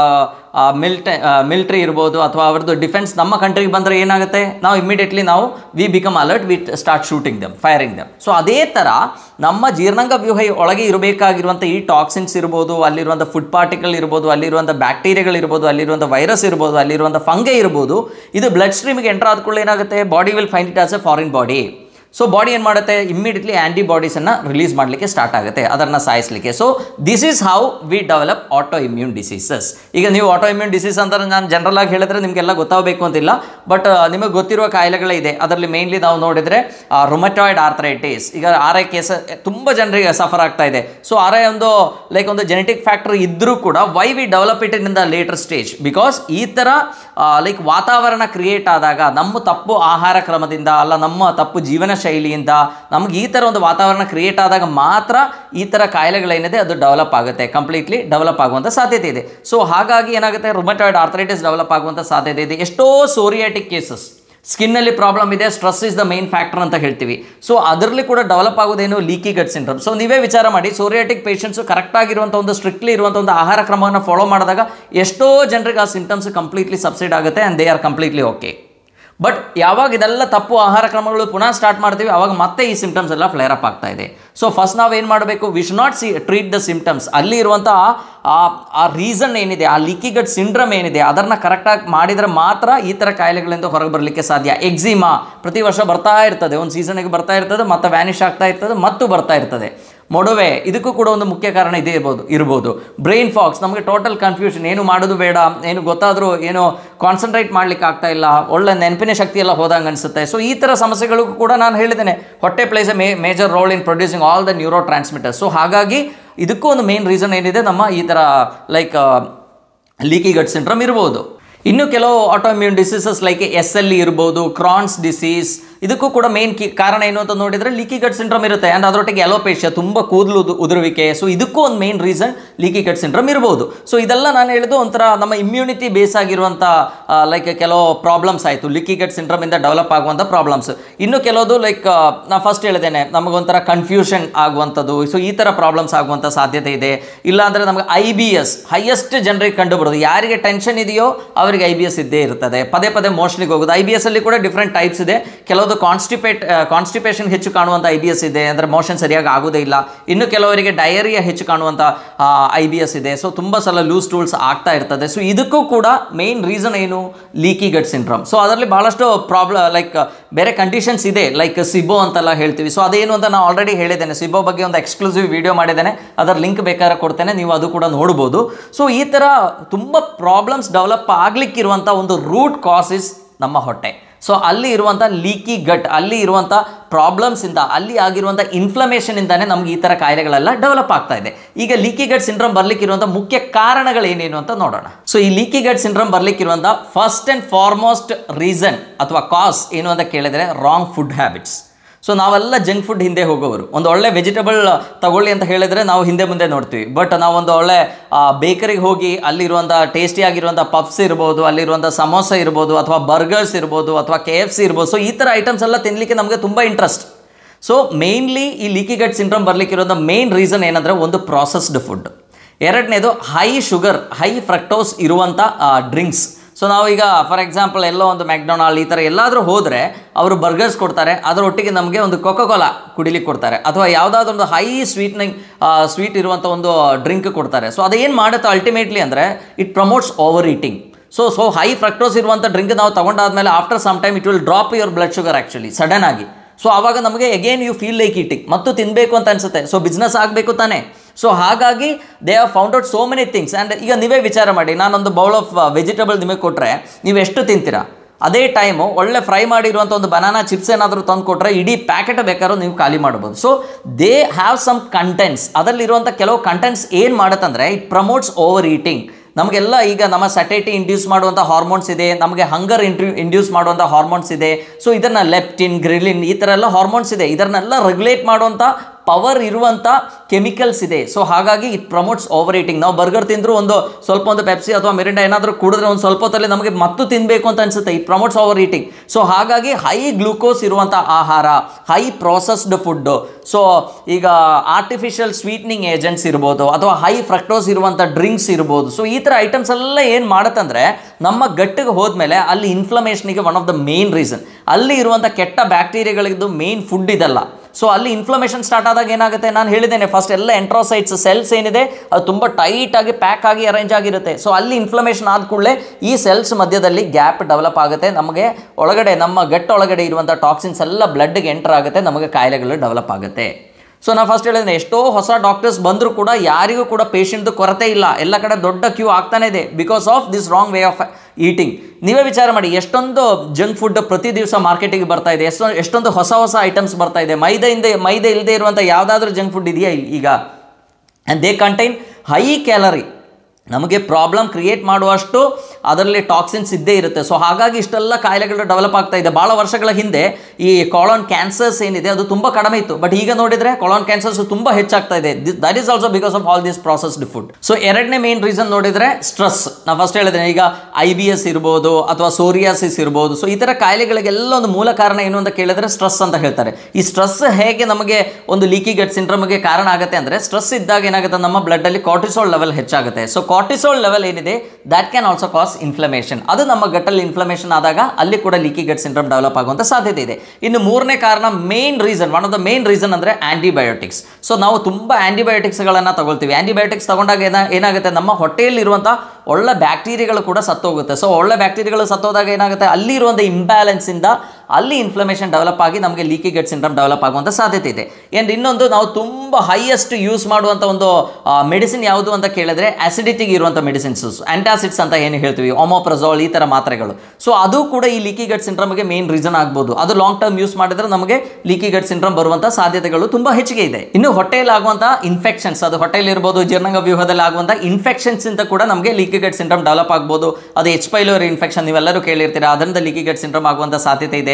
ಮಿಲ್ಟ ಮಿಲ್ಟ್ರಿ ಇರ್ಬೋದು, ಅಥವಾ ಅವ್ರದ್ದು ಡಿಫೆನ್ಸ್ ನಮ್ಮ ಕಂಟ್ರಿಗೆ ಬಂದರೆ ಏನಾಗುತ್ತೆ, ನಾವು ಇಮಿಡಿಯೇಟ್ಲಿ ನಾವು we become alert, we start shooting them, firing them. So ಅದೇ ಥರ ನಮ್ಮ ಜೀರ್ಣಾಂಗ ವ್ಯೂಹ ಒಳಗೆ ಇರಬೇಕಾಗಿರುವಂಥ ಈ ಟಾಕ್ಸಿನ್ಸ್ ಇರ್ಬೋದು, ಅಲ್ಲಿರುವಂಥ ಫುಡ್ ಪಾರ್ಟಿಕಲ್ ಇರ್ಬೋದು, ಅಲ್ಲಿರುವಂಥ ಬ್ಯಾಕ್ಟೀರಿಯಾಗಳಿರ್ಬೋದು, ಅಲ್ಲಿರುವಂಥ ವೈರಸ್ ಇರ್ಬೋದು, ಅಲ್ಲಿರುವಂಥ ಫಂಗೈ ಇರ್ಬೋದು, ಇದು ಬ್ಲಡ್ ಸ್ಟ್ರೀಮಿಗೆ ಎಂಟರ್ ಆದ ಕೂಡಲೇ ಏನಾಗುತ್ತೆ, body will find it as a foreign body. So body ಏನು ಮಾಡುತ್ತೆ, ಇಮ್ಮಿಡಿಯೇಟ್ಲಿ ಆ್ಯಂಟಿಬಾಡೀಸನ್ನು ರಿಲೀಸ್ ಮಾಡಲಿಕ್ಕೆ ಸ್ಟಾರ್ಟ್ ಆಗುತ್ತೆ, ಅದನ್ನು ಸಾಯಿಸಲಿಕ್ಕೆ. So this is how we develop auto immune diseases. ಈಗ ನೀವು ಆಟೋ ಇಮ್ಯೂನ್ ಡಿಸೀಸ್ ಅಂತ ನಾನು ಜನರಲ್ ಆಗಿ ಹೇಳಿದ್ರೆ ನಿಮಗೆಲ್ಲ ಗೊತ್ತಾಗಬೇಕು ಅಂತಿಲ್ಲ, ಬಟ್ ನಿಮಗೆ ಗೊತ್ತಿರುವ ಕಾಯಿಲೆಗಳೇ ಇದೆ. ಅದರಲ್ಲಿ ಮೇನ್ಲಿ ನಾವು ನೋಡಿದರೆ ರೊಮಟಾಯ್ಡ್ ಆರ್ಥರೈಟಿಸ್, ಈಗ ಆರ್ ಐ ಕೇಸ್ ತುಂಬ ಜನರಿಗೆ ಸಫರ್ ಆಗ್ತಾ ಇದೆ. ಸೊ ಆರ್ ಐ ಒಂದು ಲೈಕ್ ಒಂದು ಜೆನೆಟಿಕ್ ಫ್ಯಾಕ್ಟರ್ ಇದ್ದರೂ ಕೂಡ why we develop it in the later stage, because ಈ ಥರ ಲೈಕ್ ವಾತಾವರಣ ಕ್ರಿಯೇಟ್ ಆದಾಗ, ನಮ್ಮ ತಪ್ಪು ಆಹಾರ ಕ್ರಮದಿಂದ ಅಲ್ಲ, ನಮ್ಮ ತಪ್ಪು ಜೀವನ ಶೈಲಿಯಿಂದ ನಮ್ಗೆ ಈ ಥರ ಒಂದು ವಾತಾವರಣ ಕ್ರಿಯೇಟ್ ಆದಾಗ ಮಾತ್ರ ಈ ಥರ ಕಾಯಿಲೆಗಳೇನಿದೆ ಅದು ಡೆವಲಪ್ ಆಗುತ್ತೆ, ಕಂಪ್ಲೀಟ್ಲಿ ಡೆವಲಪ್ ಆಗುವಂಥ ಸಾಧ್ಯತೆ ಇದೆ. ಸೊ ಹಾಗಾಗಿ ಏನಾಗುತ್ತೆ, ರುಮಟಾಯ್ಡ್ ಆರ್ಥರೈಟಿಸ್ ಡೆವಲಪ್ ಆಗುವಂಥ ಸಾಧ್ಯತೆ ಇದೆ. ಎಷ್ಟೋ ಸೋರಿಯಾಟಿಕ್ ಕೇಸಸ್, ಸ್ಕಿನ್ನಲ್ಲಿ ಪ್ರಾಬ್ಲಮ್ ಇದೆ, stress is the main factor ಅಂತ ಹೇಳ್ತೀವಿ. ಸೊ ಅದರಲ್ಲಿ ಕೂಡ ಡೆವಲಪ್ ಆಗೋದೇನು ಲೀಕಿ ಗಟ್ ಸಿಂಡ್ರೋಮ್. ಸೊ ನೀವೇ ವಿಚಾರ ಮಾಡಿ, ಸೋರಿಯಾಟಿಕ್ ಪೇಷಂಟ್ಸು ಕರೆಕ್ಟಾಗಿರುವಂಥ ಒಂದು ಸ್ಟ್ರಿಕ್ಟ್ಲಿ ಇರುವಂಥ ಒಂದು ಆಹಾರ ಕ್ರಮವನ್ನು ಫಾಲೋ ಮಾಡಿದಾಗ ಎಷ್ಟೋ ಜನರಿಗೆ ಆ ಸಿಂಪ್ಟಮ್ಸ್ ಕಂಪ್ಲೀಟ್ಲಿ ಸಬ್ಸೈಡ್ ಆಗುತ್ತೆ and they are completely okay. But ಯಾವಾಗ ಇದೆಲ್ಲ ತಪ್ಪು ಆಹಾರ ಕ್ರಮಗಳು ಪುನಃ ಸ್ಟಾರ್ಟ್ ಮಾಡ್ತೀವಿ, ಆವಾಗ ಮತ್ತೆ ಈ ಸಿಂಪ್ಟಮ್ಸ್ ಎಲ್ಲ ಫ್ಲೇರ್ ಅಪ್ ಆಗ್ತಾ ಇದೆ. ಸೊ ಫಸ್ಟ್ ನಾವೇನು ಮಾಡಬೇಕು, we should not see treat the symptoms. ಅಲ್ಲಿ ಇರುವಂಥ ಆ ರೀಸನ್ ಏನಿದೆ, ಆ ಲೀಕಿ ಗಟ್ ಸಿಂಡ್ರೋಮ್ ಏನಿದೆ, ಅದನ್ನು ಕರೆಕ್ಟಾಗಿ ಮಾಡಿದರೆ ಮಾತ್ರ ಈ ಥರ ಕಾಯಿಲೆಗಳಿಂದ ಹೊರಗೆ ಬರಲಿಕ್ಕೆ ಸಾಧ್ಯ. ಎಕ್ಸಿಮಾ ಪ್ರತಿ ವರ್ಷ ಬರ್ತಾ ಇರ್ತದೆ, ಒಂದು ಸೀಸನ್ಗೆ ಬರ್ತಾ ಇರ್ತದೆ, ಮತ್ತೆ ವ್ಯಾನಿಷ್ ಆಗ್ತಾ ಇರ್ತದೆ, ಮತ್ತು ಬರ್ತಾ ಇರ್ತದೆ. ಮೊಡವೆ, ಇದಕ್ಕೂ ಕೂಡ ಒಂದು ಮುಖ್ಯ ಕಾರಣ ಇದೇ ಇರ್ಬೋದು ಇರ್ಬೋದು ಬ್ರೈನ್ ಫಾಕ್ಸ್, ನಮಗೆ ಟೋಟಲ್ ಕನ್ಫ್ಯೂಷನ್, ಏನು ಮಾಡೋದು ಬೇಡ, ಏನು ಗೊತ್ತಾದರೂ ಏನು ಕಾನ್ಸಂಟ್ರೇಟ್ ಮಾಡಲಿಕ್ಕೆ ಆಗ್ತಾ ಇಲ್ಲ, ಒಳ್ಳೆ ನೆನಪಿನ ಶಕ್ತಿ ಎಲ್ಲ ಹೋದಂಗೆ ಅನಿಸುತ್ತೆ. ಸೊ ಈ ಥರ ಸಮಸ್ಯೆಗಳಿಗೂ ಕೂಡ ನಾನು ಹೇಳಿದ್ದೇನೆ, ಹೊಟ್ಟೆ plays a may major role in producing all the neurotransmitters. So ಹಾಗಾಗಿ ಇದಕ್ಕೂ ಒಂದು ಮೇನ್ ರೀಸನ್ ಏನಿದೆ, ನಮ್ಮ ಈ ಥರ ಲೈಕ್ ಲೀಕಿ ಗಟ್ ಸಿಂಡ್ರೋಮ್ ಇರ್ಬೋದು. ಇನ್ನು ಕೆಲವು autoimmune diseases like S L E ಇರ್ಬೋದು, ಕ್ರಾನ್ಸ್ ಡಿಸೀಸ್, ಇದಕ್ಕೂ ಕೂಡ ಮೇನ್ ಕಿ ಕಾರಣ ಏನು ಅಂತ ನೋಡಿದರೆ ಲೀಕಿ ಗಟ್ ಸಿಂಡ್ರೋಮ್ ಇರುತ್ತೆ. ಆ್ಯಂಡ್ ಅದರೊಟ್ಟಿಗೆ ಅಲೋಪೇಶಿಯಾ, ತುಂಬ ಕೂದಲು ಉದು ಉದುರುವಿಕೆ. ಸೊ ಇದಕ್ಕೂ ಒಂದು main reason leaky gut syndrome ಇರ್ಬೋದು. ಸೊ ಇದೆಲ್ಲ ನಾನು ಹೇಳಿದ್ದು ಒಂಥರ ನಮ್ಮ ಇಮ್ಯುನಿಟಿ ಬೇಸ್ ಆಗಿರುವಂಥ ಲೈಕ್ ಕೆಲವು ಪ್ರಾಬ್ಲಮ್ಸ್ ಆಯಿತು, ಲೀಕಿ ಗಟ್ ಸಿಂಡ್ರೋಮಿಂದ ಡೆವಲಪ್ ಆಗುವಂಥ ಪ್ರಾಬ್ಲಮ್ಸ್. ಇನ್ನು ಕೆಲವೊಂದು ಲೈಕ್ ನಾನು ಫಸ್ಟ್ ಹೇಳಿದ್ದೇನೆ, ನಮಗೊಂಥರ ಕನ್ಫ್ಯೂಷನ್ ಆಗುವಂಥದ್ದು. ಸೊ ಈ ಥರ ಪ್ರಾಬ್ಲಮ್ಸ್ ಆಗುವಂಥ ಸಾಧ್ಯತೆ ಇದೆ. ಇಲ್ಲಾಂದರೆ ನಮಗೆ ಐ ಬಿ ಎಸ್ ಹೈಯೆಸ್ಟ್ ಜನರಿಗೆ ಕಂಡುಬರೋದು. ಯಾರಿಗೆ ಟೆನ್ಷನ್ ಇದೆಯೋ ಅವರಿಗೆ ಐ ಬಿ ಎಸ್ ಇದ್ದೇ ಇರ್ತದೆ, ಪದೇ ಪದೇ ಮೋಷನ್ಗೆ ಹೋಗೋದು. ಐ ಬಿ ಎಸ್ ಅಲ್ಲಿ ಕೂಡ ಡಿಫ್ರೆಂಟ್ ಟೈಪ್ಸ್ ಇದೆ. ಕೆಲವೊಂದು ಕಾನ್ಸ್ಟಿಪೇಟ್ ಕಾನ್ಸ್ಟಿಪೇಷನ್ ಹೆಚ್ಚು ಕಾಣುವಂಥ ಐ ಬಿ ಎಸ್ ಇದೆ, ಅಂದರೆ ಮೋಷನ್ ಸರಿಯಾಗಿ ಆಗೋದೇ ಇಲ್ಲ. ಇನ್ನು ಕೆಲವರಿಗೆ ಡಯರಿಯಾ ಹೆಚ್ಚು ಕಾಣುವಂಥ ಐ ಬಿ ಎಸ್ ಇದೆ. ಸೊ ತುಂಬ ಸಲ ಲೂಸ್ ಟೂಲ್ಸ್ ಆಗ್ತಾ ಇರ್ತದೆ. ಸೊ ಇದಕ್ಕೂ ಕೂಡ ಮೇನ್ ರೀಸನ್ ಏನು, ಲೀಕಿ ಗಟ್ ಸಿಂಡ್ರೋಮ್. ಸೊ ಅದರಲ್ಲಿ ಭಾಳಷ್ಟು ಪ್ರಾಬ್ಲಮ್ ಲೈಕ್ ಬೇರೆ ಕಂಡೀಷನ್ಸ್ ಇದೆ, ಲೈಕ್ ಸಿಬೋ ಅಂತೆಲ್ಲ ಹೇಳ್ತೀವಿ. ಸೊ ಅದೇನು ಅಂತ ನಾನು ಆಲ್ರೆಡಿ ಹೇಳಿದ್ದೇನೆ, ಸಿಬೋ ಬಗ್ಗೆ ಒಂದು ಎಕ್ಸ್ಕ್ಲೂಸಿವ್ ವಿಡಿಯೋ ಮಾಡಿದ್ದೇನೆ, ಅದರ ಲಿಂಕ್ ಬೇಕಾದ್ರೆ ಕೊಡ್ತೇನೆ, ನೀವು ಅದು ಕೂಡ ನೋಡ್ಬೋದು. ಸೊ ಈ ಥರ ತುಂಬ ಪ್ರಾಬ್ಲಮ್ಸ್ ಡೆವಲಪ್ ಆಗ್ಲಿಕ್ಕಿರುವಂಥ ಒಂದು ರೂಟ್ ಕಾಸಸ್ ನಮ್ಮ ಹೊಟ್ಟೆ. ಸೊ ಅಲ್ಲಿ ಇರುವಂಥ ಲೀಕಿ ಗಟ್, ಅಲ್ಲಿ ಇರುವಂಥ ಪ್ರಾಬ್ಲಮ್ಸಿಂದ, ಅಲ್ಲಿ ಆಗಿರುವಂಥ ಇನ್ಫ್ಲಮೇಷನಿಂದಾನೇ ನಮ್ಗೆ ಈ ಥರ ಕಾಯಿಲೆಗಳೆಲ್ಲ ಡೆವಲಪ್ ಆಗ್ತಾ ಇದೆ. ಈಗ ಲೀಕಿ ಗಟ್ ಸಿಂಡ್ರೋಮ್ ಬರ್ಲಿಕ್ಕಿರುವಂಥ ಮುಖ್ಯ ಕಾರಣಗಳೇನೇನು ಅಂತ ನೋಡೋಣ. ಸೊ ಈ ಲೀಕಿ ಗಟ್ ಸಿಂಡ್ರೋಮ್ ಬರ್ಲಿಕ್ಕಿರುವಂಥ ಫಸ್ಟ್ ಆ್ಯಂಡ್ ಫಾರ್ಮೋಸ್ಟ್ ರೀಸನ್ ಅಥವಾ ಕಾಸ್ ಏನು ಅಂತ ಕೇಳಿದರೆ ರಾಂಗ್ ಫುಡ್ ಹ್ಯಾಬಿಟ್ಸ್. ಸೊ ನಾವೆಲ್ಲ ಜಂಕ್ ಫುಡ್ ಹಿಂದೆ ಹೋಗೋರು. ಒಂದು ಒಳ್ಳೆ ವೆಜಿಟೇಬಲ್ ತಗೊಳ್ಳಿ ಅಂತ ಹೇಳಿದರೆ ನಾವು ಹಿಂದೆ ಮುಂದೆ ನೋಡ್ತೀವಿ. ಬಟ್ ನಾವೊಂದು ಒಳ್ಳೆ ಬೇಕರಿಗೆ ಹೋಗಿ ಅಲ್ಲಿರುವಂಥ ಟೇಸ್ಟಿ ಆಗಿರುವಂಥ ಪಫ್ಸ್ ಇರ್ಬೋದು, ಅಲ್ಲಿರುವಂಥ ಸಮೋಸ ಇರ್ಬೋದು, ಅಥವಾ ಬರ್ಗರ್ಸ್ ಇರ್ಬೋದು, ಅಥವಾ ಕೆ ಎಫ್ ಸಿ ಇರ್ಬೋದು. ಸೊ ಈ ಥರ ಐಟಮ್ಸ್ ಎಲ್ಲ ತಿನ್ನಲಿಕ್ಕೆ ನಮಗೆ ತುಂಬ ಇಂಟ್ರೆಸ್ಟ್. ಸೊ ಮೇನ್ಲಿ ಈ ಲೀಕಿ ಗಟ್ ಸಿಂಡ್ರೋಮ್ ಬರಲಿಕ್ಕಿರೋಂಥ ಮೇನ್ ರೀಸನ್ ಏನಂದರೆ, ಒಂದು ಪ್ರಾಸೆಸ್ಡ್ ಫುಡ್, ಎರಡನೇದು ಹೈ ಶುಗರ್, ಹೈ ಫ್ರಕ್ಟೋಸ್ ಇರುವಂಥ ಡ್ರಿಂಕ್ಸ್. ಸೊ ನಾವೀಗ ಫಾರ್ ಎಕ್ಸಾಂಪಲ್ ಎಲ್ಲೋ ಒಂದು ಮ್ಯಾಕ್ಡೊನಾಲ್ಡ್ ಈ ಥರ ಎಲ್ಲಾದರೂ ಹೋದರೆ ಅವರು ಬರ್ಗರ್ಸ್ ಕೊಡ್ತಾರೆ, ಅದರೊಟ್ಟಿಗೆ ನಮಗೆ ಒಂದು ಕೊಕೊ ಕೋಲಾ ಕುಡಿಲಿಕ್ಕೆ ಕೊಡ್ತಾರೆ, ಅಥವಾ ಯಾವುದಾದ್ರೂ ಒಂದು ಹೈ ಸ್ವೀಟ್ನಿಂಗ್ ಸ್ವೀಟ್ ಇರುವಂಥ ಒಂದು ಡ್ರಿಂಕ್ ಕೊಡ್ತಾರೆ. ಸೊ ಅದೇನು ಮಾಡುತ್ತೆ ಅಲ್ಟಿಮೇಟ್ಲಿ ಅಂದರೆ, it promotes over eating. So so high fructose ಇರುವಂಥ ಡ್ರಿಂಕ್ ನಾವು ತೊಗೊಂಡಾದ್ಮೇಲೆ after some time it will drop your blood sugar actually sudden ಆಗಿ. ಸೊ ಆವಾಗ ನಮಗೆ again you feel like eating, ಮತ್ತು ತಿನ್ನಬೇಕು ಅಂತ ಅನಿಸುತ್ತೆ. ಸೊ ಬಿಸ್ನೆಸ್ ಆಗಬೇಕು ತಾನೇ. ಸೊ ಹಾಗಾಗಿ they have found out so many things. And ಈಗ ನೀವೇ ವಿಚಾರ ಮಾಡಿ, ನಾನೊಂದು ಬೌಲ್ ಆಫ್ ವೆಜಿಟೇಬಲ್ ನಿಮಗೆ ಕೊಟ್ಟರೆ ನೀವು ಎಷ್ಟು ತಿಂತೀರಾ? ಅದೇ ಟೈಮು ಒಳ್ಳೆ ಫ್ರೈ ಮಾಡಿರುವಂಥ ಒಂದು ಬನಾನಾ ಚಿಪ್ಸ್ ಏನಾದರೂ ತಂದು ಕೊಟ್ಟರೆ ಇಡೀ ಪ್ಯಾಕೆಟ್ ಬೇಕಾದ್ರೂ ನೀವು ಖಾಲಿ ಮಾಡ್ಬೋದು. So they have some contents. ಅದರಲ್ಲಿರುವಂಥ ಕೆಲವು ಕಂಟೆಂಟ್ಸ್ ಏನು ಮಾಡುತ್ತಂದರೆ, ಇಟ್ ಪ್ರಮೋಟ್ಸ್ ಓವರ್ ಈಟಿಂಗ್. ನಮಗೆಲ್ಲ ಈಗ ನಮ್ಮ ಸಟೇಟಿ ಇಂಡ್ಯೂಸ್ ಮಾಡುವಂಥ ಹಾರ್ಮೋನ್ಸ್ ಇದೆ, ನಮಗೆ ಹಂಗರ್ ಇಂಟ್ಯೂ ಇಂಡ್ಯೂಸ್ ಮಾಡುವಂಥ ಹಾರ್ಮೋನ್ಸ್ ಇದೆ. ಸೊ ಇದನ್ನು ಲೆಪ್ಟಿನ್, ಗ್ರಿಲಿನ್ ಈ ಥರ ಎಲ್ಲ ಹಾರ್ಮೋನ್ಸ್ ಇದೆ. ಇದನ್ನೆಲ್ಲ ರೆಗ್ಯುಲೇಟ್ ಮಾಡುವಂಥ ಪವರ್ ಇರುವಂಥ ಕೆಮಿಕಲ್ಸ್ ಇದೆ. ಸೊ ಹಾಗಾಗಿ ಇಟ್ ಪ್ರಮೋಟ್ಸ್ ಓವರ್ ಈಟಿಂಗ್. ನಾವು ಬರ್ಗರ್ ತಿಂದರೂ ಒಂದು ಸ್ವಲ್ಪ ಒಂದು ಪೆಪ್ಸಿ ಅಥವಾ ಮಿರಿಂಡಾ ಏನಾದರೂ ಕುಡಿದ್ರೆ ಒಂದು ಸ್ವಲ್ಪ ಹೊತ್ತಲ್ಲಿ ನಮಗೆ ಮತ್ತು ತಿನ್ನಬೇಕು ಅಂತ ಅನಿಸುತ್ತೆ. It promotes over eating. So ಹಾಗಾಗಿ ಹೈ ಗ್ಲೂಕೋಸ್ ಇರುವಂಥ ಆಹಾರ, ಹೈ ಪ್ರೊಸೆಸ್ಡ್ ಫುಡ್ಡು, ಸೊ ಈಗ ಆರ್ಟಿಫಿಷಿಯಲ್ ಸ್ವೀಟ್ನಿಂಗ್ ಏಜೆಂಟ್ಸ್ ಇರ್ಬೋದು, ಅಥವಾ ಹೈ ಫ್ರಕ್ಟೋಸ್ ಇರುವಂಥ ಡ್ರಿಂಕ್ಸ್ ಇರ್ಬೋದು. ಸೊ ಈ ಥರ ಐಟಮ್ಸ್ ಎಲ್ಲ ಏನು ಮಾಡುತ್ತಂದರೆ, ನಮ್ಮ ಗಟ್ಟಿಗೆ ಹೋದ್ಮೇಲೆ ಅಲ್ಲಿ ಇನ್ಫ್ಲಮೇಷನಿಗೆ one of the main reason. ಅಲ್ಲಿ ಇರುವಂಥ ಕೆಟ್ಟ ಬ್ಯಾಕ್ಟೀರಿಯಾಗಳಿದ್ದು ಮೇನ್ ಫುಡ್ ಇದಲ್ಲ. ಸೊ ಅಲ್ಲಿ ಇನ್ಫ್ಲಮೇಷನ್ ಸ್ಟಾರ್ಟ್ ಆದಾಗ ಏನಾಗುತ್ತೆ, ನಾನು ಹೇಳಿದ್ದೇನೆ ಫಸ್ಟ್ ಎಲ್ಲ ಎಂಟ್ರೋಸೈಟ್ಸ್ ಸೆಲ್ಸ್ ಏನಿದೆ ಅದು ತುಂಬ ಟೈಟಾಗಿ ಪ್ಯಾಕ್ ಆಗಿ ಅರೇಂಜ್ ಆಗಿರುತ್ತೆ. ಸೊ ಅಲ್ಲಿ ಇನ್ಫ್ಲಮೇಷನ್ ಆದ ಕೂಡಲೇ ಈ ಸೆಲ್ಸ್ ಮಧ್ಯದಲ್ಲಿ ಗ್ಯಾಪ್ ಡೆವಲಪ್ ಆಗುತ್ತೆ. ನಮಗೆ ಒಳಗಡೆ ನಮ್ಮ ಗಟ್ ಒಳಗಡೆ ಇರುವಂಥ ಟಾಕ್ಸಿನ್ಸ್ ಎಲ್ಲ ಬ್ಲಡ್ಗೆ ಎಂಟರ್ ಆಗುತ್ತೆ, ನಮಗೆ ಕಾಯಿಲೆಗಳು ಡೆವಲಪ್ ಆಗುತ್ತೆ. ಸೊ ನಾನು ಫಸ್ಟ್ ಹೇಳಿದ್ರೆ, ಎಷ್ಟೋ ಹೊಸ ಡಾಕ್ಟರ್ಸ್ ಬಂದರೂ ಕೂಡ ಯಾರಿಗೂ ಕೂಡ ಪೇಷಂಟ್ದು ಕೊರತೆ ಇಲ್ಲ. ಎಲ್ಲ ಕಡೆ ದೊಡ್ಡ ಕ್ಯೂ ಆಗ್ತಾನೆ ಇದೆ because of this wrong way of eating. ನೀವೇ ವಿಚಾರ ಮಾಡಿ, ಎಷ್ಟೊಂದು ಜಂಕ್ ಫುಡ್ ಪ್ರತಿ ದಿವಸ ಮಾರ್ಕೆಟಿಗೆ ಬರ್ತಾ ಇದೆ, ಎಷ್ಟೊಂದು ಎಷ್ಟೊಂದು ಹೊಸ ಹೊಸ ಐಟಮ್ಸ್ ಬರ್ತಾ ಇದೆ. ಮೈದೆಯಿಂದ ಮೈದೆ ಇಲ್ಲದೆ ಇರುವಂಥ ಯಾವುದಾದ್ರೂ ಜಂಕ್ ಫುಡ್ ಇದೆಯಾ ಈಗ? And they contain high calorie. ನಮಗೆ ಪ್ರಾಬ್ಲಮ್ ಕ್ರಿಯೇಟ್ ಮಾಡುವಷ್ಟು ಅದರಲ್ಲಿ ಟಾಕ್ಸಿನ್ಸ್ ಇದ್ದೇ ಇರುತ್ತೆ. ಸೊ ಹಾಗಾಗಿ ಇಷ್ಟೆಲ್ಲ ಕಾಯಿಲೆಗಳು ಡೆವಲಪ್ ಆಗ್ತಾ ಇದೆ. ಭಾಳ ವರ್ಷಗಳ ಹಿಂದೆ ಈ ಕಾಲೋನ್ ಕ್ಯಾನ್ಸರ್ಸ್ ಏನಿದೆ ಅದು ತುಂಬ ಕಡಿಮೆ ಇತ್ತು. ಬಟ್ ಈಗ ನೋಡಿದರೆ ಕಾಲೋನ್ ಕ್ಯಾನ್ಸರ್ಸ್ ತುಂಬ ಹೆಚ್ಚಾಗ್ತಾ ಇದೆ. That is also because of all this processed food. So ಎರಡನೇ ಮೇನ್ ರೀಸನ್ ನೋಡಿದರೆ ಸ್ಟ್ರೆಸ್. ನಾವು ಫಸ್ಟ್ ಹೇಳಿದ್ರೆ, ಈಗ ಐ ಬಿ ಎಸ್ ಇರ್ಬೋದು, ಅಥವಾ ಸೋರಿಯಾಸಿಸ್ ಇರ್ಬೋದು. ಸೊ ಈ ಥರ ಕಾಯಿಲೆಗಳಿಗೆಲ್ಲ ಒಂದು ಮೂಲ ಕಾರಣ ಏನು ಅಂತ ಕೇಳಿದ್ರೆ ಸ್ಟ್ರೆಸ್ ಅಂತ ಹೇಳ್ತಾರೆ. ಈ ಸ್ಟ್ರೆಸ್ ಹೇಗೆ ನಮಗೆ ಒಂದು ಲೀಕಿ ಗಟ್ ಸಿಂಡ್ರೋಮ್ಗೆ ಕಾರಣ ಆಗುತ್ತೆ ಅಂದರೆ, ಸ್ಟ್ರೆಸ್ ಇದ್ದಾಗ ಏನಾಗುತ್ತೆ, ನಮ್ಮ ಬ್ಲಡ್ಡಲ್ಲಿ ಕಾರ್ಟಿಸೋಲ್ ಲೆವೆಲ್ ಹೆಚ್ಚಾಗುತ್ತೆ. ಸೊ ಕಾರ್ಟಿಸೋಲ್ ಲೆವೆಲ್ ಏನಿದೆ that can also cause inflammation. ಅದು ನಮ್ಮ ಗಟ್ಟಲ್ಲಿ ಇನ್ಫ್ಲಮೇಷನ್ ಆದಾಗ ಅಲ್ಲಿ ಕೂಡ ಲೀಕಿ ಗಟ್ ಸಿಂಡ್ರೋಮ್ ಡೆವಲಪ್ ಆಗುವಂಥ ಸಾಧ್ಯತೆ ಇದೆ. ಇನ್ನು ಮೂರನೇ ಕಾರಣ, main reason, one of the main reason ಅಂದರೆ ಆಂಟಿಬಯೋಟಿಕ್ಸ್. ಸೊ ನಾವು ತುಂಬ ಆಂಟಿಬಯೋಟಿಕ್ಸ್ಗಳನ್ನು ತಗೊಳ್ತೀವಿ. ಆಂಟಿಬಯೋಟಿಕ್ಸ್ ತಗೊಂಡಾಗ ಏನ ಏನಾಗುತ್ತೆ ನಮ್ಮ ಹೊಟ್ಟೆಯಲ್ಲಿರುವಂಥ ಒಳ್ಳೆ ಬ್ಯಾಕ್ಟೀರಿಯಾಗಳು ಕೂಡ ಸತ್ತೋಗುತ್ತೆ. ಸೊ ಒಳ್ಳೆ ಬ್ಯಾಕ್ಟೀರಿಯಾಗಳು ಸತ್ತೋದಾಗ ಏನಾಗುತ್ತೆ, ಅಲ್ಲಿ ಇರುವಂಥ ಇಂಬ್ಯಾಲೆನ್ಸಿಂದ ಅಲ್ಲಿ ಇನ್ಫ್ಲಮೇಷನ್ ಡೆವಲಪ್ ಆಗಿ ನಮಗೆ ಲೀಕಿ ಗಟ್ ಸಿಂಡ್ರೋಮ್ ಡೆವಲಪ್ ಆಗುವಂಥ ಸಾಧ್ಯತೆ ಇದೆ. ಆ್ಯಂಡ್ ಇನ್ನೊಂದು, ನಾವು ತುಂಬ ಹೈಯೆಸ್ಟ್ ಯೂಸ್ ಮಾಡುವಂಥ ಒಂದು ಮೆಡಿಸಿನ್ ಯಾವುದು ಅಂತ ಕೇಳಿದ್ರೆ ಆಸಿಡಿಟಿಗೆ ಇರುವಂಥ ಮೆಡಿಸಿನ್ಸ್, ಆಂಟಾಸಿಡ್ಸ್ ಅಂತ ಏನು ಹೇಳ್ತೀವಿ, ಒಮೊಪ್ರಜೋಲ್ ಈ ಥರ ಮಾತ್ರೆಗಳು. ಸೊ ಅದು ಕೂಡ ಈ ಲೀಕಿ ಗಟ್ ಸಿಂಡ್ರೋಮ್ಗೆ ಮೇನ್ ರೀಸನ್ ಆಗ್ಬೋದು. ಅದು ಲಾಂಗ್ ಟರ್ಮ್ ಯೂಸ್ ಮಾಡಿದ್ರೆ ನಮಗೆ ಲೀಕಿ ಗಟ್ ಸಿಂಡ್ರೋಮ್ ಬರುವಂಥ ಸಾಧ್ಯತೆಗಳು ತುಂಬ ಹೆಚ್ಚಿಗೆ ಇದೆ. ಇನ್ನು ಹೊಟ್ಟೆಯಲ್ಲಿ ಆಗುವಂಥ ಇನ್ಫೆಕ್ಷನ್ಸ್, ಅದು ಹೊಟ್ಟೆಯಲ್ಲಿ ಇರ್ಬೋದು, ಜೀರ್ಣಾಂಗ ವ್ಯೂಹದಲ್ಲಿ ಆಗುವಂಥ ಇನ್ಫೆಕ್ಷನ್ಸ್ ಇಂದ ಕೂಡ ನಮಗೆ ಲೀಕಿ ಗಟ್ ಸಿಂಡ್ರೋಮ್ ಡೆವಲಪ್ ಆಗ್ಬೋದು. ಅದು ಎಚ್ ಪೈಲೋರಿ ಇನ್ಫೆಕ್ಷನ್ ನೀವೆಲ್ಲರೂ ಕೇಳಿರ್ತೀರಾ, ಅದರಿಂದ ಲೀಕಿ ಗಟ್ ಸಿಂಡ್ರೋಮ್ ಆಗುವಂಥ ಸಾಧ್ಯತೆ ಇದೆ.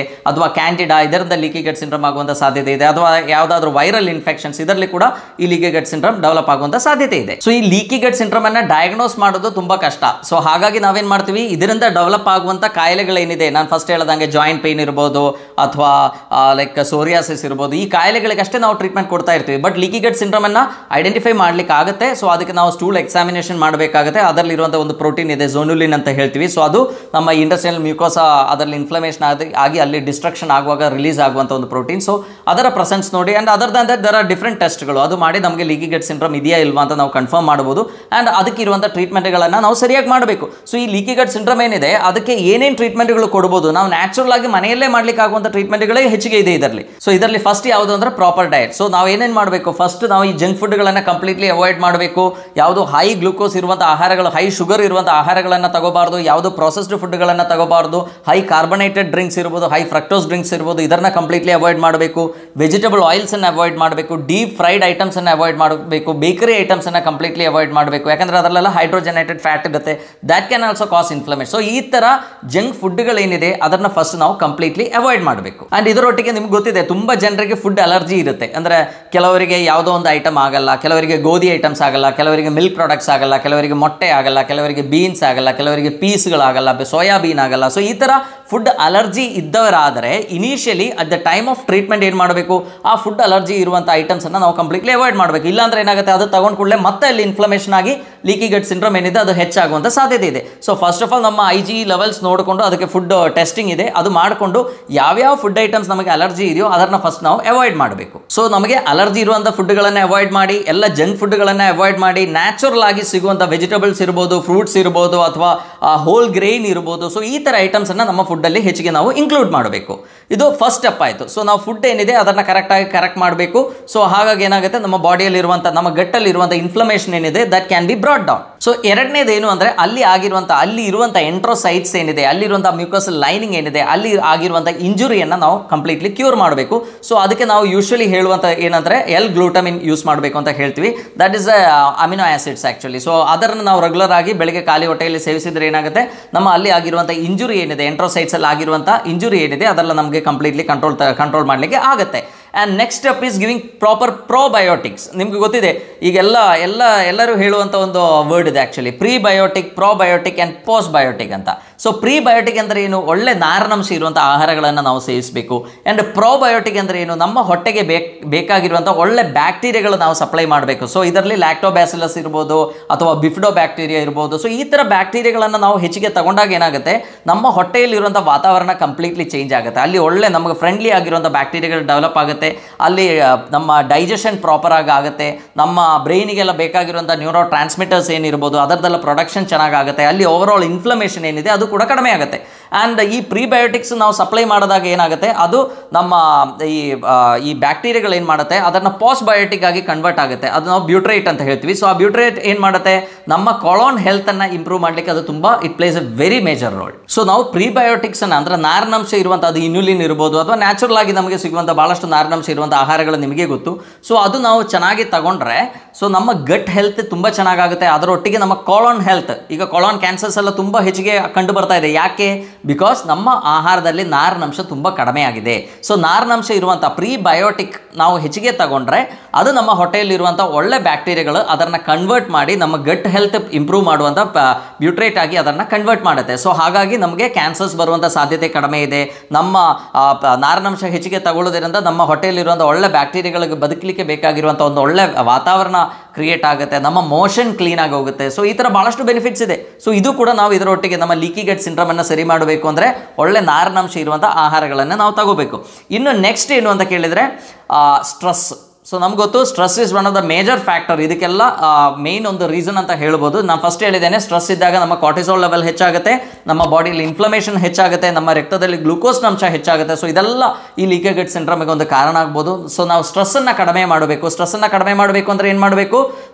ಅಥವಾ ಕ್ಯಾಂಡಿಡಾ ಇದರಿಂದ ಲೀಕಿ ಗಟ್ ಸಿಂಡ್ರೋಮ್ ಆಗುವಂಥ ಸಾಧ್ಯತೆ ಇದೆ, ಅಥವಾ ಯಾವುದಾದ್ರೂ ವೈರಲ್ ಇನ್ಫೆಕ್ಷನ್ಸ್ ಇದರಲ್ಲಿ ಕೂಡ ಈ ಲೀಕಿ ಗಟ್ ಸಿಂಡ್ರೋಮ್ ಡೆವಲಪ್ ಆಗುವಂಥ ಸಾಧ್ಯತೆ ಇದೆ. ಸೊ ಈ ಲೀಕಿ ಗಟ್ ಸಿಂಡ್ರೋಮ್ ಅನ್ನ ಡಯಾಗ್ನೋಸ್ ಮಾಡೋದು ತುಂಬಾ ಕಷ್ಟ. ಸೊ ಹಾಗಾಗಿ ನಾವೇನ್ ಮಾಡ್ತೀವಿ, ಇದರಿಂದ ಡೆವಲಪ್ ಆಗುವಂಥ ಕಾಯಿಲೆಗಳೇನಿದೆ, ನಾನು ಫಸ್ಟ್ ಹೇಳ್ದಂಗೆ ಜಾಯಿಂಟ್ ಪೇನ್ ಇರ್ಬೋದು ಅಥವಾ ಲೈಕ್ ಸೋರಿಯಾಸಿಸ್ ಇರ್ಬೋದು, ಈ ಕಾಯಿಲೆಗಳಿಗಷ್ಟೇ ನಾವು ಟ್ರೀಟ್ಮೆಂಟ್ ಕೊಡ್ತಾ ಇರ್ತೀವಿ. ಬಟ್ ಲೀಕಿ ಗಟ್ ಸಿಂಡ್ರೋಮ್ ಅನ್ನ ಐಡೆಂಟಿಫೈ ಮಾಡ್ಲಿಕ್ಕೆ ಆಗುತ್ತೆ. ಸೊ ಅದಕ್ಕೆ ನಾವು ಸ್ಟೂಲ್ ಎಕ್ಸಾಮಿನೇಷನ್ ಮಾಡಬೇಕಾಗುತ್ತೆ. ಅದರಲ್ಲಿ ಇರುವಂಥ ಒಂದು ಪ್ರೋಟೀನ್ ಇದೆ, ಝೋನುಲಿನ್ ಅಂತ ಹೇಳ್ತೀವಿ. ಸೊ ಅದು ನಮ್ಮ ಇಂಡಸ್ಟ್ರಿಯಲ್ ಮ್ಯೂಕೋಸಾ ಅದರಲ್ಲಿ ಇನ್ಫ್ಲಮೇಷನ್ ಆಗಿ ಅಲ್ಲಿ ಡಿಸ್ಟ್ರಕ್ಷನ್ ಆಗುವಾಗ ರಿಲೀಸ್ ಆಗುವಂಥ ಒಂದು ಪ್ರೋಟೀನ್. ಸೊ ಅದರ ಪ್ರೆಸೆನ್ಸ್ ನೋಡಿ, and other than that there are different ಟೆಸ್ಟ್ಗಳು, ಅದು ಮಾಡಿ ನಮಗೆ ಲೀಕಿ ಗಟ್ ಸಿಂಡ್ರೋಮ್ ಇದೆಯಾ ಇಲ್ವಾ ಅಂತ ನಾವು ಕನ್ಫರ್ಮ್ ಮಾಡಬಹುದು. ಅಂಡ್ ಅದಕ್ಕೆ ಇರುವಂಥ ಟ್ರೀಟ್ಮೆಂಟ್ಗಳನ್ನು ನಾವು ಸರಿಯಾಗಿ ಮಾಡಬೇಕು. ಸೊ ಈ ಲೀಕಿ ಗಟ್ ಸಿಂಡ್ರೋಮ್ ಏನಿದೆ ಅದಕ್ಕೆ ಏನೇನು ಟ್ರೀಟ್ಮೆಂಟ್ಗಳು ಕೊಡಬಹುದು, ನಾವು ನ್ಯಾಚುರಲ್ ಆಗಿ ಮನೆಯಲ್ಲೇ ಮಾಡ್ಲಿಕ್ಕೆ ಆಗುವಂಥ ಟ್ರೀಟ್ಮೆಂಟ್ಗಳೇ ಹೆಚ್ಚಿಗೆ ಇದೆ ಇದರಲ್ಲಿ. ಸೊ ಇದರಲ್ಲಿ ಫಸ್ಟ್ ಯಾವುದು ಅಂದ್ರೆ ಪ್ರಾಪರ್ ಡಯಟ್. ಸೊ ನಾವು ಏನೇನು ಮಾಡಬೇಕು, ಫಸ್ಟ್ ನಾವು ಈ ಜಂಕ್ ಫುಡ್ಗಳನ್ನು ಕಂಪ್ಲೀಟ್ಲಿ ಅವಾಯ್ಡ್ ಮಾಡಬೇಕು. ಯಾವುದು ಹೈ ಗ್ಲೂಕೋಸ್ ಇರುವಂಥ ಆಹಾರಗಳು, ಹೈ ಶುಗರ್ ಇರುವಂಥ ಆಹಾರಗಳನ್ನು ತಗೋಬಾರ್ದು, ಯಾವುದು ಪ್ರೊಸೆಸ್ಡ್ ಫುಡ್ಗಳನ್ನು ತಗೋಬಾರ್ದು, ಹೈ ಕಾರ್ಬನೇಟೆಡ್ ಡ್ರಿಂಕ್ಸ್ ಇರ್ಬೋದು, ಹೈ ಫ್ರಕ್ಟೋಸ್ ಡ್ರಿಂಕ್ಸ್ ಇರ್ಬೋದು, ಇದನ್ನ ಕಂಪ್ಲೀಟ್ಲಿ ಅವಾಯ್ಡ್ ಮಾಡಬೇಕು. ವೆಜಿಟಬಲ್ ಆಯಿಲ್ಸ್ ಅನ್ನು ಅವಾಯ್ಡ್ ಮಾಡಬೇಕು, ಡೀಪ್ ಫ್ರೈಡ್ ಐಟಮ್ಸ್ ಅನ್ನು ಅವಾಯ್ಡ್ ಮಾಡಬೇಕು, ಬೇಕರಿ ಐಟಮ್ಸ್ ಅನ್ನು ಕಂಪ್ಲೀಟ್ಲಿ ಅವಾಯ್ಡ್ ಮಾಡಬೇಕು. ಯಾಕಂದ್ರೆ ಅದರಲ್ಲೆಲ್ಲ ಹೈಡ್ರೋಜನೇಟೆಡ್ ಫ್ಯಾಟ್ ಇರುತ್ತೆ, that can also cause inflammation. So ಈ ತರ ಜಂಕ್ ಫುಡ್ಗಳೇನಿದೆ ಅದನ್ನ ಫಸ್ಟ್ ನಾವು ಕಂಪ್ಲೀಟ್ಲಿ ಅವಾಯ್ಡ್ ಮಾಡಬೇಕು. ಅಂಡ್ ಇದರೊಟ್ಟಿಗೆ ನಿಮ್ಗೆ ಗೊತ್ತಿದೆ, ತುಂಬಾ ಜನರಿಗೆ ಫುಡ್ ಅಲರ್ಜಿ ಇರುತ್ತೆ. ಅಂದ್ರೆ ಕೆಲವರಿಗೆ ಯಾವುದೋ ಒಂದು ಐಟಮ್ ಆಗಲ್ಲ, ಕೆಲವರಿಗೆ ಗೋಧಿ ಐಟಮ್ಸ್ ಆಗಲ್ಲ, ಕೆಲವರಿಗೆ ಮಿಲ್ಕ್ ಪ್ರಾಡಕ್ಟ್ಸ್ ಆಗಲ್ಲ, ಕೆಲವರಿಗೆ ಮೊಟ್ಟೆ ಆಗಲ್ಲ, ಕೆಲವರಿಗೆ ಬೀನ್ಸ್ ಆಗಲ್ಲ, ಕೆಲವರಿಗೆ ಪೀಸ್ಗಳಾಗಲ್ಲ, ಸೋಯಾಬೀನ್ ಆಗಲ್ಲ. ಸೊ ಈ ತರ ಫುಡ್ ಅಲರ್ಜಿ ಇದ್ದವರಾದರೆ initially at the time of treatment ಏನು ಮಾಡಬೇಕು, ಆ ಫುಡ್ ಅಲರ್ಜಿ ಇರುವಂಥ ಐಟಮ್ಸ್ ಅನ್ನು ನಾವು ಕಂಪ್ಲೀಟ್ಲಿ ಅವಾಯ್ಡ್ ಮಾಡಬೇಕು. ಇಲ್ಲಾಂದ್ರೆ ಏನಾಗುತ್ತೆ, ಅದು ತಗೊಂಡು ಕೂಡಲೇ ಮತ್ತೆ ಅಲ್ಲಿ ಇನ್ಫ್ಲಮೇಷನ್ ಆಗಿ ಲೀಕಿ ಗಟ್ ಸಿಂಡ್ರೋಮ್ ಏನಿದೆ ಅದು ಹೆಚ್ಚಾಗುವಂಥ ಸಾಧ್ಯತೆ ಇದೆ. ಸೊ ಫಸ್ಟ್ ಆಫ್ ಆಲ್ ನಮ್ಮ ಐ ಜಿ ಲೆವೆಲ್ಸ್ ನೋಡಿಕೊಂಡು ಅದಕ್ಕೆ ಫುಡ್ ಟೆಸ್ಟಿಂಗ್ ಇದೆ, ಅದು ಮಾಡಿಕೊಂಡು ಯಾವ್ಯಾವ ಫುಡ್ ಐಟಮ್ಸ್ ನಮಗೆ ಅಲರ್ಜಿ ಇದೆಯೋ ಅದನ್ನ ಫಸ್ಟ್ ನಾವು ಅವಾಯ್ಡ್ ಮಾಡಬೇಕು. ಸೊ ನಮಗೆ ಅಲರ್ಜಿ ಇರುವಂಥ ಫುಡ್ಗಳನ್ನೇ ಅವಾಯ್ಡ್ ಮಾಡಿ, ಎಲ್ಲ ಜಂಕ್ ಫುಡ್ಗಳನ್ನೇ ಅವಾಯ್ಡ್ ಮಾಡಿ, ನ್ಯಾಚುರಲ್ ಆಗಿ ಸಿಗುವಂಥ ವೆಜಿಟಬಲ್ಸ್ ಇರ್ಬೋದು, ಫ್ರೂಟ್ಸ್ ಇರ್ಬೋದು, ಅಥವಾ ಹೋಲ್ ಗ್ರೈನ್ ಇರ್ಬೋದು. ಸೊ ಈ ಥರ ಐಟಮ್ಸ್ ಅನ್ನ ನಮ್ಮ ಫುಡ್ ಅಲ್ಲಿ ಹೆಚ್ಚಿಗೆ ನಾವು ಇನ್ಕ್ಲೂಡ್ ಮಾಡಬೇಕು. ಇದು ಫಸ್ಟ್ ಸ್ಟೆಪ್ ಆಯಿತು. ಸೊ ನಾವು ಫುಡ್ ಏನಿದೆ ಅದನ್ನ ಕರೆಕ್ಟಾಗಿ ಕರೆಕ್ಟ್ ಮಾಡಬೇಕು. ಸೊ ಹಾಗಾಗಿ ಏನಾಗುತ್ತೆ, ನಮ್ಮ ಬಾಡಿಯಲ್ಲಿ ಇರುವಂಥ, ನಮ್ಮ ಗಟ್ಟಲ್ಲಿ ಇರುವಂಥ ಇನ್ಫ್ಲಮೇಷನ್ ಏನಿದೆ that can be brought down. So ಎರಡನೇದು ಏನು ಅಂದರೆ, ಅಲ್ಲಿ ಆಗಿರುವಂಥ ಅಲ್ಲಿ ಇರುವಂಥ ಎಂಟ್ರೋಸೈಟ್ಸ್ ಏನಿದೆ, ಅಲ್ಲಿರುವಂಥ ಮ್ಯೂಕಸ್ ಲೈನಿಂಗ್ ಏನಿದೆ, ಅಲ್ಲಿ ಆಗಿರುವಂಥ ಇಂಜುರಿಯನ್ನು ನಾವು ಕಂಪ್ಲೀಟ್ಲಿ ಕ್ಯೂರ್ ಮಾಡಬೇಕು. ಸೊ ಅದಕ್ಕೆ ನಾವು ಯೂಶಲಿ ಹೇಳುವಂಥ ಏನಂದರೆ ಎಲ್ ಗ್ಲೂಟಮಿನ್ ಯೂಸ್ ಮಾಡಬೇಕು ಅಂತ ಹೇಳ್ತೀವಿ. That is amino acids actually. So ಅದನ್ನು ನಾವು ರೆಗ್ಯುಲರ್ ಆಗಿ ಬೆಳಗ್ಗೆ ಖಾಲಿ ಹೊಟ್ಟೆಯಲ್ಲಿ ಸೇವಿಸಿದ್ರೆ ಏನಾಗುತ್ತೆ, ನಮ್ಮ ಅಲ್ಲಿ ಆಗಿರುವಂಥ ಇಂಜುರಿ ಏನಿದೆ, ಎಂಟ್ರೋಸೈಟ್ಸ್ ಅಲ್ಲಿ ಆಗಿರುವಂಥ ಇಂಜುರಿ ಏನಿದೆ ಅದೆಲ್ಲ ನಮಗೆ ಕಂಪ್ಲೀಟ್ಲಿ ಕಂಟ್ರೋಲ್ ಕಂಟ್ರೋಲ್ ಮಾಡಲಿಕ್ಕೆ ಆಗುತ್ತೆ. And next step is giving proper probiotics. ನಿಮ್ಗೆ ಗೊತ್ತಿದೆ, ಈಗೆಲ್ಲ ಎಲ್ಲ ಎಲ್ಲರೂ ಹೇಳುವಂಥ ಒಂದು ವರ್ಡ್ ಇದೆ actually, prebiotic, probiotic and post biotic ಅಂತ. ಸೊ ಪ್ರೀಬಯೋಟಿಕ್ ಅಂದರೆ ಏನು, ಒಳ್ಳೆ ನಾರಿನಂಶ ಇರುವಂಥ ಆಹಾರಗಳನ್ನು ನಾವು ಸೇವಿಸಬೇಕು. ಆ್ಯಂಡ್ ಪ್ರೋಬಯೋಟಿಕ್ ಅಂದರೆ ಏನು, ನಮ್ಮ ಹೊಟ್ಟೆಗೆ ಬೇಕು ಬೇಕಾಗಿರುವಂಥ ಒಳ್ಳೆ ಬ್ಯಾಕ್ಟೀರಿಯಾಗಳು ನಾವು ಸಪ್ಲೈ ಮಾಡಬೇಕು. ಸೊ ಇದರಲ್ಲಿ ಲ್ಯಾಕ್ಟೋಬ್ಯಾಸಿಲಸ್ ಇರ್ಬೋದು ಅಥವಾ ಬಿಫಿಡೋ ಬ್ಯಾಕ್ಟೀರಿಯಾ ಇರ್ಬೋದು. ಸೊ ಈ ಥರ ಬ್ಯಾಕ್ಟೀರಿಯಾಗಳನ್ನು ನಾವು ಹೆಚ್ಚಿಗೆ ತಗೊಂಡಾಗ ಏನಾಗುತ್ತೆ, ನಮ್ಮ ಹೊಟ್ಟೆಯಲ್ಲಿರುವಂಥ ವಾತಾವರಣ ಕಂಪ್ಲೀಟ್ಲಿ ಚೇಂಜ್ ಆಗುತ್ತೆ. ಅಲ್ಲಿ ಒಳ್ಳೆ ನಮಗೆ ಫ್ರೆಂಡ್ಲಿ ಆಗಿರುವಂಥ ಬ್ಯಾಕ್ಟೀರಿಯಾಗಳು ಡೆವಲಪ್ ಆಗುತ್ತೆ. ಅಲ್ಲಿ ನಮ್ಮ ಡೈಜೆಷನ್ ಪ್ರಾಪರ್ ಆಗಿ ಆಗುತ್ತೆ, ನಮ್ಮ ಬ್ರೈನಿಗೆಲ್ಲ ಬೇಕಾಗಿರುವಂಥ ನ್ಯೂರೋ ಟ್ರಾನ್ಸ್ಮಿಟರ್ಸ್ ಏನಿರ್ಬೋದು ಅದರದೆಲ್ಲ ಪ್ರೊಡಕ್ಷನ್ ಚೆನ್ನಾಗಾಗುತ್ತೆ, ಅಲ್ಲಿ ಓವರ್ ಆಲ್ ಇನ್ಫ್ಲಮೇಷನ್ ಏನಿದೆ ಅದು ಕೂಡ ಕಡಿಮೆ ಆಗುತ್ತೆ. ಆ್ಯಂಡ್ ಈ ಪ್ರೀಬಯೋಟಿಕ್ಸ್ ನಾವು ಸಪ್ಲೈ ಮಾಡಿದಾಗ ಏನಾಗುತ್ತೆ, ಅದು ನಮ್ಮ ಈ ಈ ಬ್ಯಾಕ್ಟೀರಿಯಾಗಳು ಏನು ಮಾಡುತ್ತೆ, ಅದನ್ನು ಪಾಸ್ಟ್ ಬಯೋಟಿಕ್ ಆಗಿ ಕನ್ವರ್ಟ್ ಆಗುತ್ತೆ. ಅದು ನಾವು ಬ್ಯೂಟ್ರೇಟ್ ಅಂತ ಹೇಳ್ತೀವಿ. ಸೊ ಆ ಬ್ಯೂಟ್ರೇಟ್ ಏನು ಮಾಡುತ್ತೆ, ನಮ್ಮ ಕೊಲೋನ್ ಹೆಲ್ತನ್ನು ಇಂಪ್ರೂವ್ ಮಾಡಲಿಕ್ಕೆ ಅದು ತುಂಬ it plays a very major role. So ನಾವು ಪ್ರೀಬಯೋಟಿಕ್ಸ್ ಅನ್ನು ಅಂದರೆ ನಾರಿನಂಶ ಇರುವಂಥ, ಅದು ಇನ್ಯುಲಿನ್ ಇರ್ಬೋದು ಅಥವಾ ನ್ಯಾಚುರಲ್ ಆಗಿ ನಮಗೆ ಸಿಗುವಂಥ ಭಾಳಷ್ಟು ನಾರಿನಂಶ ಇರುವಂಥ ಆಹಾರಗಳು ನಿಮಗೆ ಗೊತ್ತು. ಸೊ ಅದು ನಾವು ಚೆನ್ನಾಗಿ ತಗೊಂಡ್ರೆ ಸೊ ನಮ್ಮ ಗಟ್ ಹೆಲ್ತ್ ತುಂಬ ಚೆನ್ನಾಗಾಗುತ್ತೆ. ಅದರೊಟ್ಟಿಗೆ ನಮ್ಮ ಕೊಲೋನ್ ಹೆಲ್ತ್, ಈಗ ಕೊಲೋನ್ ಕ್ಯಾನ್ಸರ್ಸ್ ಎಲ್ಲ ತುಂಬ ಹೆಚ್ಚಿಗೆ ಕಂಡು ಬರ್ತಾ ಇದೆ. ಯಾಕೆ, ಬಿಕಾಸ್ ನಮ್ಮ ಆಹಾರದಲ್ಲಿ ನಾರಿನಂಶ ತುಂಬ ಕಡಿಮೆ ಆಗಿದೆ. ಸೊ ನಾರಿನಂಶ ಇರುವಂಥ ಪ್ರೀಬಯೋಟಿಕ್ ನಾವು ಹೆಚ್ಚಿಗೆ ತಗೊಂಡ್ರೆ ಅದು ನಮ್ಮ ಹೊಟ್ಟೆಯಲ್ಲಿರುವಂಥ ಒಳ್ಳೆ ಬ್ಯಾಕ್ಟೀರಿಯಾಗಳು ಅದನ್ನು ಕನ್ವರ್ಟ್ ಮಾಡಿ ನಮ್ಮ ಗಟ್ ಹೆಲ್ತ್ ಇಂಪ್ರೂವ್ ಮಾಡುವಂಥ ಬ್ಯೂಟ್ರೇಟ್ ಆಗಿ ಅದನ್ನು ಕನ್ವರ್ಟ್ ಮಾಡುತ್ತೆ. ಸೊ ಹಾಗಾಗಿ ನಮಗೆ ಕ್ಯಾನ್ಸರ್ಸ್ ಬರುವಂಥ ಸಾಧ್ಯತೆ ಕಡಿಮೆ ಇದೆ. ನಮ್ಮ ನಾರಿನಂಶ ಹೆಚ್ಚಿಗೆ ತಗೊಳ್ಳೋದ್ರಿಂದ ನಮ್ಮ ಹೊಟ್ಟೆಯಲ್ಲಿರುವಂಥ ಒಳ್ಳೆ ಬ್ಯಾಕ್ಟೀರಿಯಾಗಳಿಗೆ ಬದುಕಲಿಕ್ಕೆ ಬೇಕಾಗಿರುವಂಥ ಒಂದು ಒಳ್ಳೆ ವಾತಾವರಣ ಕ್ರಿಯೇಟ್ ಆಗುತ್ತೆ, ನಮ್ಮ ಮೋಷನ್ ಕ್ಲೀನ್ ಆಗಿ ಹೋಗುತ್ತೆ. ಸೊ ಈ ಥರ ಭಾಳಷ್ಟು ಬೆನಿಫಿಟ್ಸ್ ಇದೆ. ಸೊ ಇದು ಕೂಡ ನಾವು ಇದರೊಟ್ಟಿಗೆ ನಮ್ಮ ಲೀಕಿ ಗಟ್ ಸಿಂಡ್ರೋಮ್ ಅನ್ನು ಸರಿ ಮಾಡಬೇಕು ಅಂದರೆ ಒಳ್ಳೆ ನಾರಿನಂಶ ಇರುವಂಥ ಆಹಾರಗಳನ್ನು ನಾವು ತಗೋಬೇಕು. ಇನ್ನು ನೆಕ್ಸ್ಟ್ ಏನು ಅಂತ ಕೇಳಿದರೆ ಸ್ಟ್ರೆಸ್. ಸೊ ನಮ್ಗೆ ಗೊತ್ತು, stress is one of the major factor. ಇದಕ್ಕೆಲ್ಲ ಮೇನ್ ಒಂದು ರೀಸನ್ ಅಂತ ಹೇಳ್ಬೋದು. ನಾನು ಫಸ್ಟ್ ಹೇಳಿದ್ದೇನೆ, ಸ್ಟ್ರೆಸ್ ಇದ್ದಾಗ ನಮ್ಮ ಕಾರ್ಟಿಸೋಲ್ ಲೆವೆಲ್ ಹೆಚ್ಚಾಗುತ್ತೆ, ನಮ್ಮ ಬಾಡಿಯಲ್ಲಿ ಇನ್ಫ್ಲಮೇಷನ್ ಹೆಚ್ಚಾಗುತ್ತೆ, ನಮ್ಮ ರಕ್ತದಲ್ಲಿ ಗ್ಲೂಕೋಸ್ ಅಂಶ ಹೆಚ್ಚಾಗುತ್ತೆ. ಸೊ ಇದೆಲ್ಲ ಈ ಲೀಕಿ ಗಟ್ ಸಿಂಡ್ರೋಮ್ಗೆ ಒಂದು ಕಾರಣ ಆಗ್ಬೋದು. ಸೊ ನಾವು ಸ್ಟ್ರೆಸ್ಸನ್ನು ಕಡಿಮೆ ಮಾಡಬೇಕು. ಸ್ಟ್ರೆಸ್ಸನ್ನು ಕಡಿಮೆ ಮಾಡಬೇಕು ಅಂದರೆ ಏನು ಮಾಡಬೇಕು,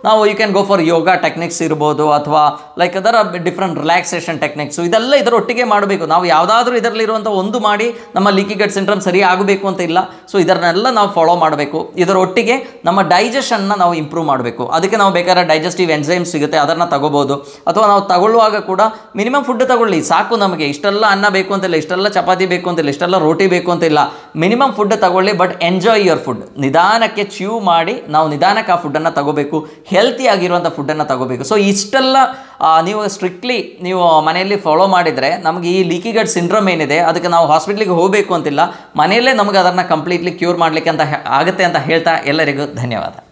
ನಾವು you can go for yoga techniques ಇರ್ಬೋದು, ಅಥವಾ ಲೈಕ್ ಅದರ ಡಿಫ್ರೆಂಟ್ ರಿಲ್ಯಾಕ್ಸೇಷನ್ ಟೆಕ್ನಿಕ್ಸು, ಇದೆಲ್ಲ ಇದರ ಒಟ್ಟಿಗೆ ಮಾಡಬೇಕು. ನಾವು ಯಾವುದಾದ್ರೂ ಇದರಲ್ಲಿರುವಂಥ ಒಂದು ಮಾಡಿ ನಮ್ಮ ಲೀಕಿ ಗಟ್ ಸಿಂಡ್ರೋಮ್ ಸರಿ ಆಗಬೇಕು ಅಂತ ಇಲ್ಲ. ಸೊ ಇದನ್ನೆಲ್ಲ ನಾವು ಫಾಲೋ ಮಾಡಬೇಕು. ಇದರ ಒಟ್ಟಿಗೆ ನಮ್ಮ ಡೈಜೆಷನ್ನ ನಾವು ಇಂಪ್ರೂವ್ ಮಾಡಬೇಕು. ಅದಕ್ಕೆ ನಾವು ಬೇಕಾದ್ರೆ ಡೈಜೆಸ್ಟಿವ್ ಎನ್ಸೈಮ್ ಸಿಗುತ್ತೆ, ಅದನ್ನು ತಗೋಬೋದು. ಅಥವಾ ನಾವು ತಗೊಳ್ಳುವಾಗ ಕೂಡ ಮಿನಿಮಮ್ ಫುಡ್ ತಗೊಳ್ಳಿ, ಸಾಕು ನಮಗೆ ಇಷ್ಟೆಲ್ಲ ಅನ್ನ ಬೇಕು ಅಂತಿಲ್ಲ, ಇಷ್ಟೆಲ್ಲ ಚಪಾತಿ ಬೇಕು ಅಂತಿಲ್ಲ, ಇಷ್ಟೆಲ್ಲ ರೋಟಿ ಬೇಕು ಅಂತಿಲ್ಲ. ಮಿನಿಮಮ್ ಫುಡ್ ತಗೊಳ್ಳಿ, ಬಟ್ ಎಂಜಾಯ್ ಯುವರ್ ಫುಡ್. ನಿಧಾನಕ್ಕೆ ಚ್ಯೂ ಮಾಡಿ ನಾವು ನಿಧಾನಕ್ಕೆ ಆ ಫುಡ್ಡನ್ನು ತಗೋಬೇಕು, ಹೆಲ್ತಿ ಆಗಿರುವಂಥ ಫುಡ್ಡನ್ನು ತಗೋಬೇಕು. ಸೊ ಇಷ್ಟೆಲ್ಲ ನೀವು ಸ್ಟ್ರಿಕ್ಟ್ಲಿ ನೀವು ಮನೆಯಲ್ಲಿ ಫಾಲೋ ಮಾಡಿದರೆ ನಮಗೆ ಈ ಲೀಕಿ ಗಟ್ ಸಿಂಡ್ರೋಮ್ ಏನಿದೆ ಅದಕ್ಕೆ ನಾವು ಹಾಸ್ಪಿಟ್ಲಿಗೆ ಹೋಗಬೇಕು ಅಂತಿಲ್ಲ, ಮನೆಯಲ್ಲೇ ನಮಗೆ ಅದನ್ನು ಕಂಪ್ಲೀಟ್ಲಿ ಕ್ಯೂರ್ ಮಾಡಲಿಕ್ಕೆ ಅಂತ ಆಗುತ್ತೆ ಅಂತ ಹೇಳ್ತಾ ಎಲ್ಲರಿಗೂ ಧನ್ಯವಾದ.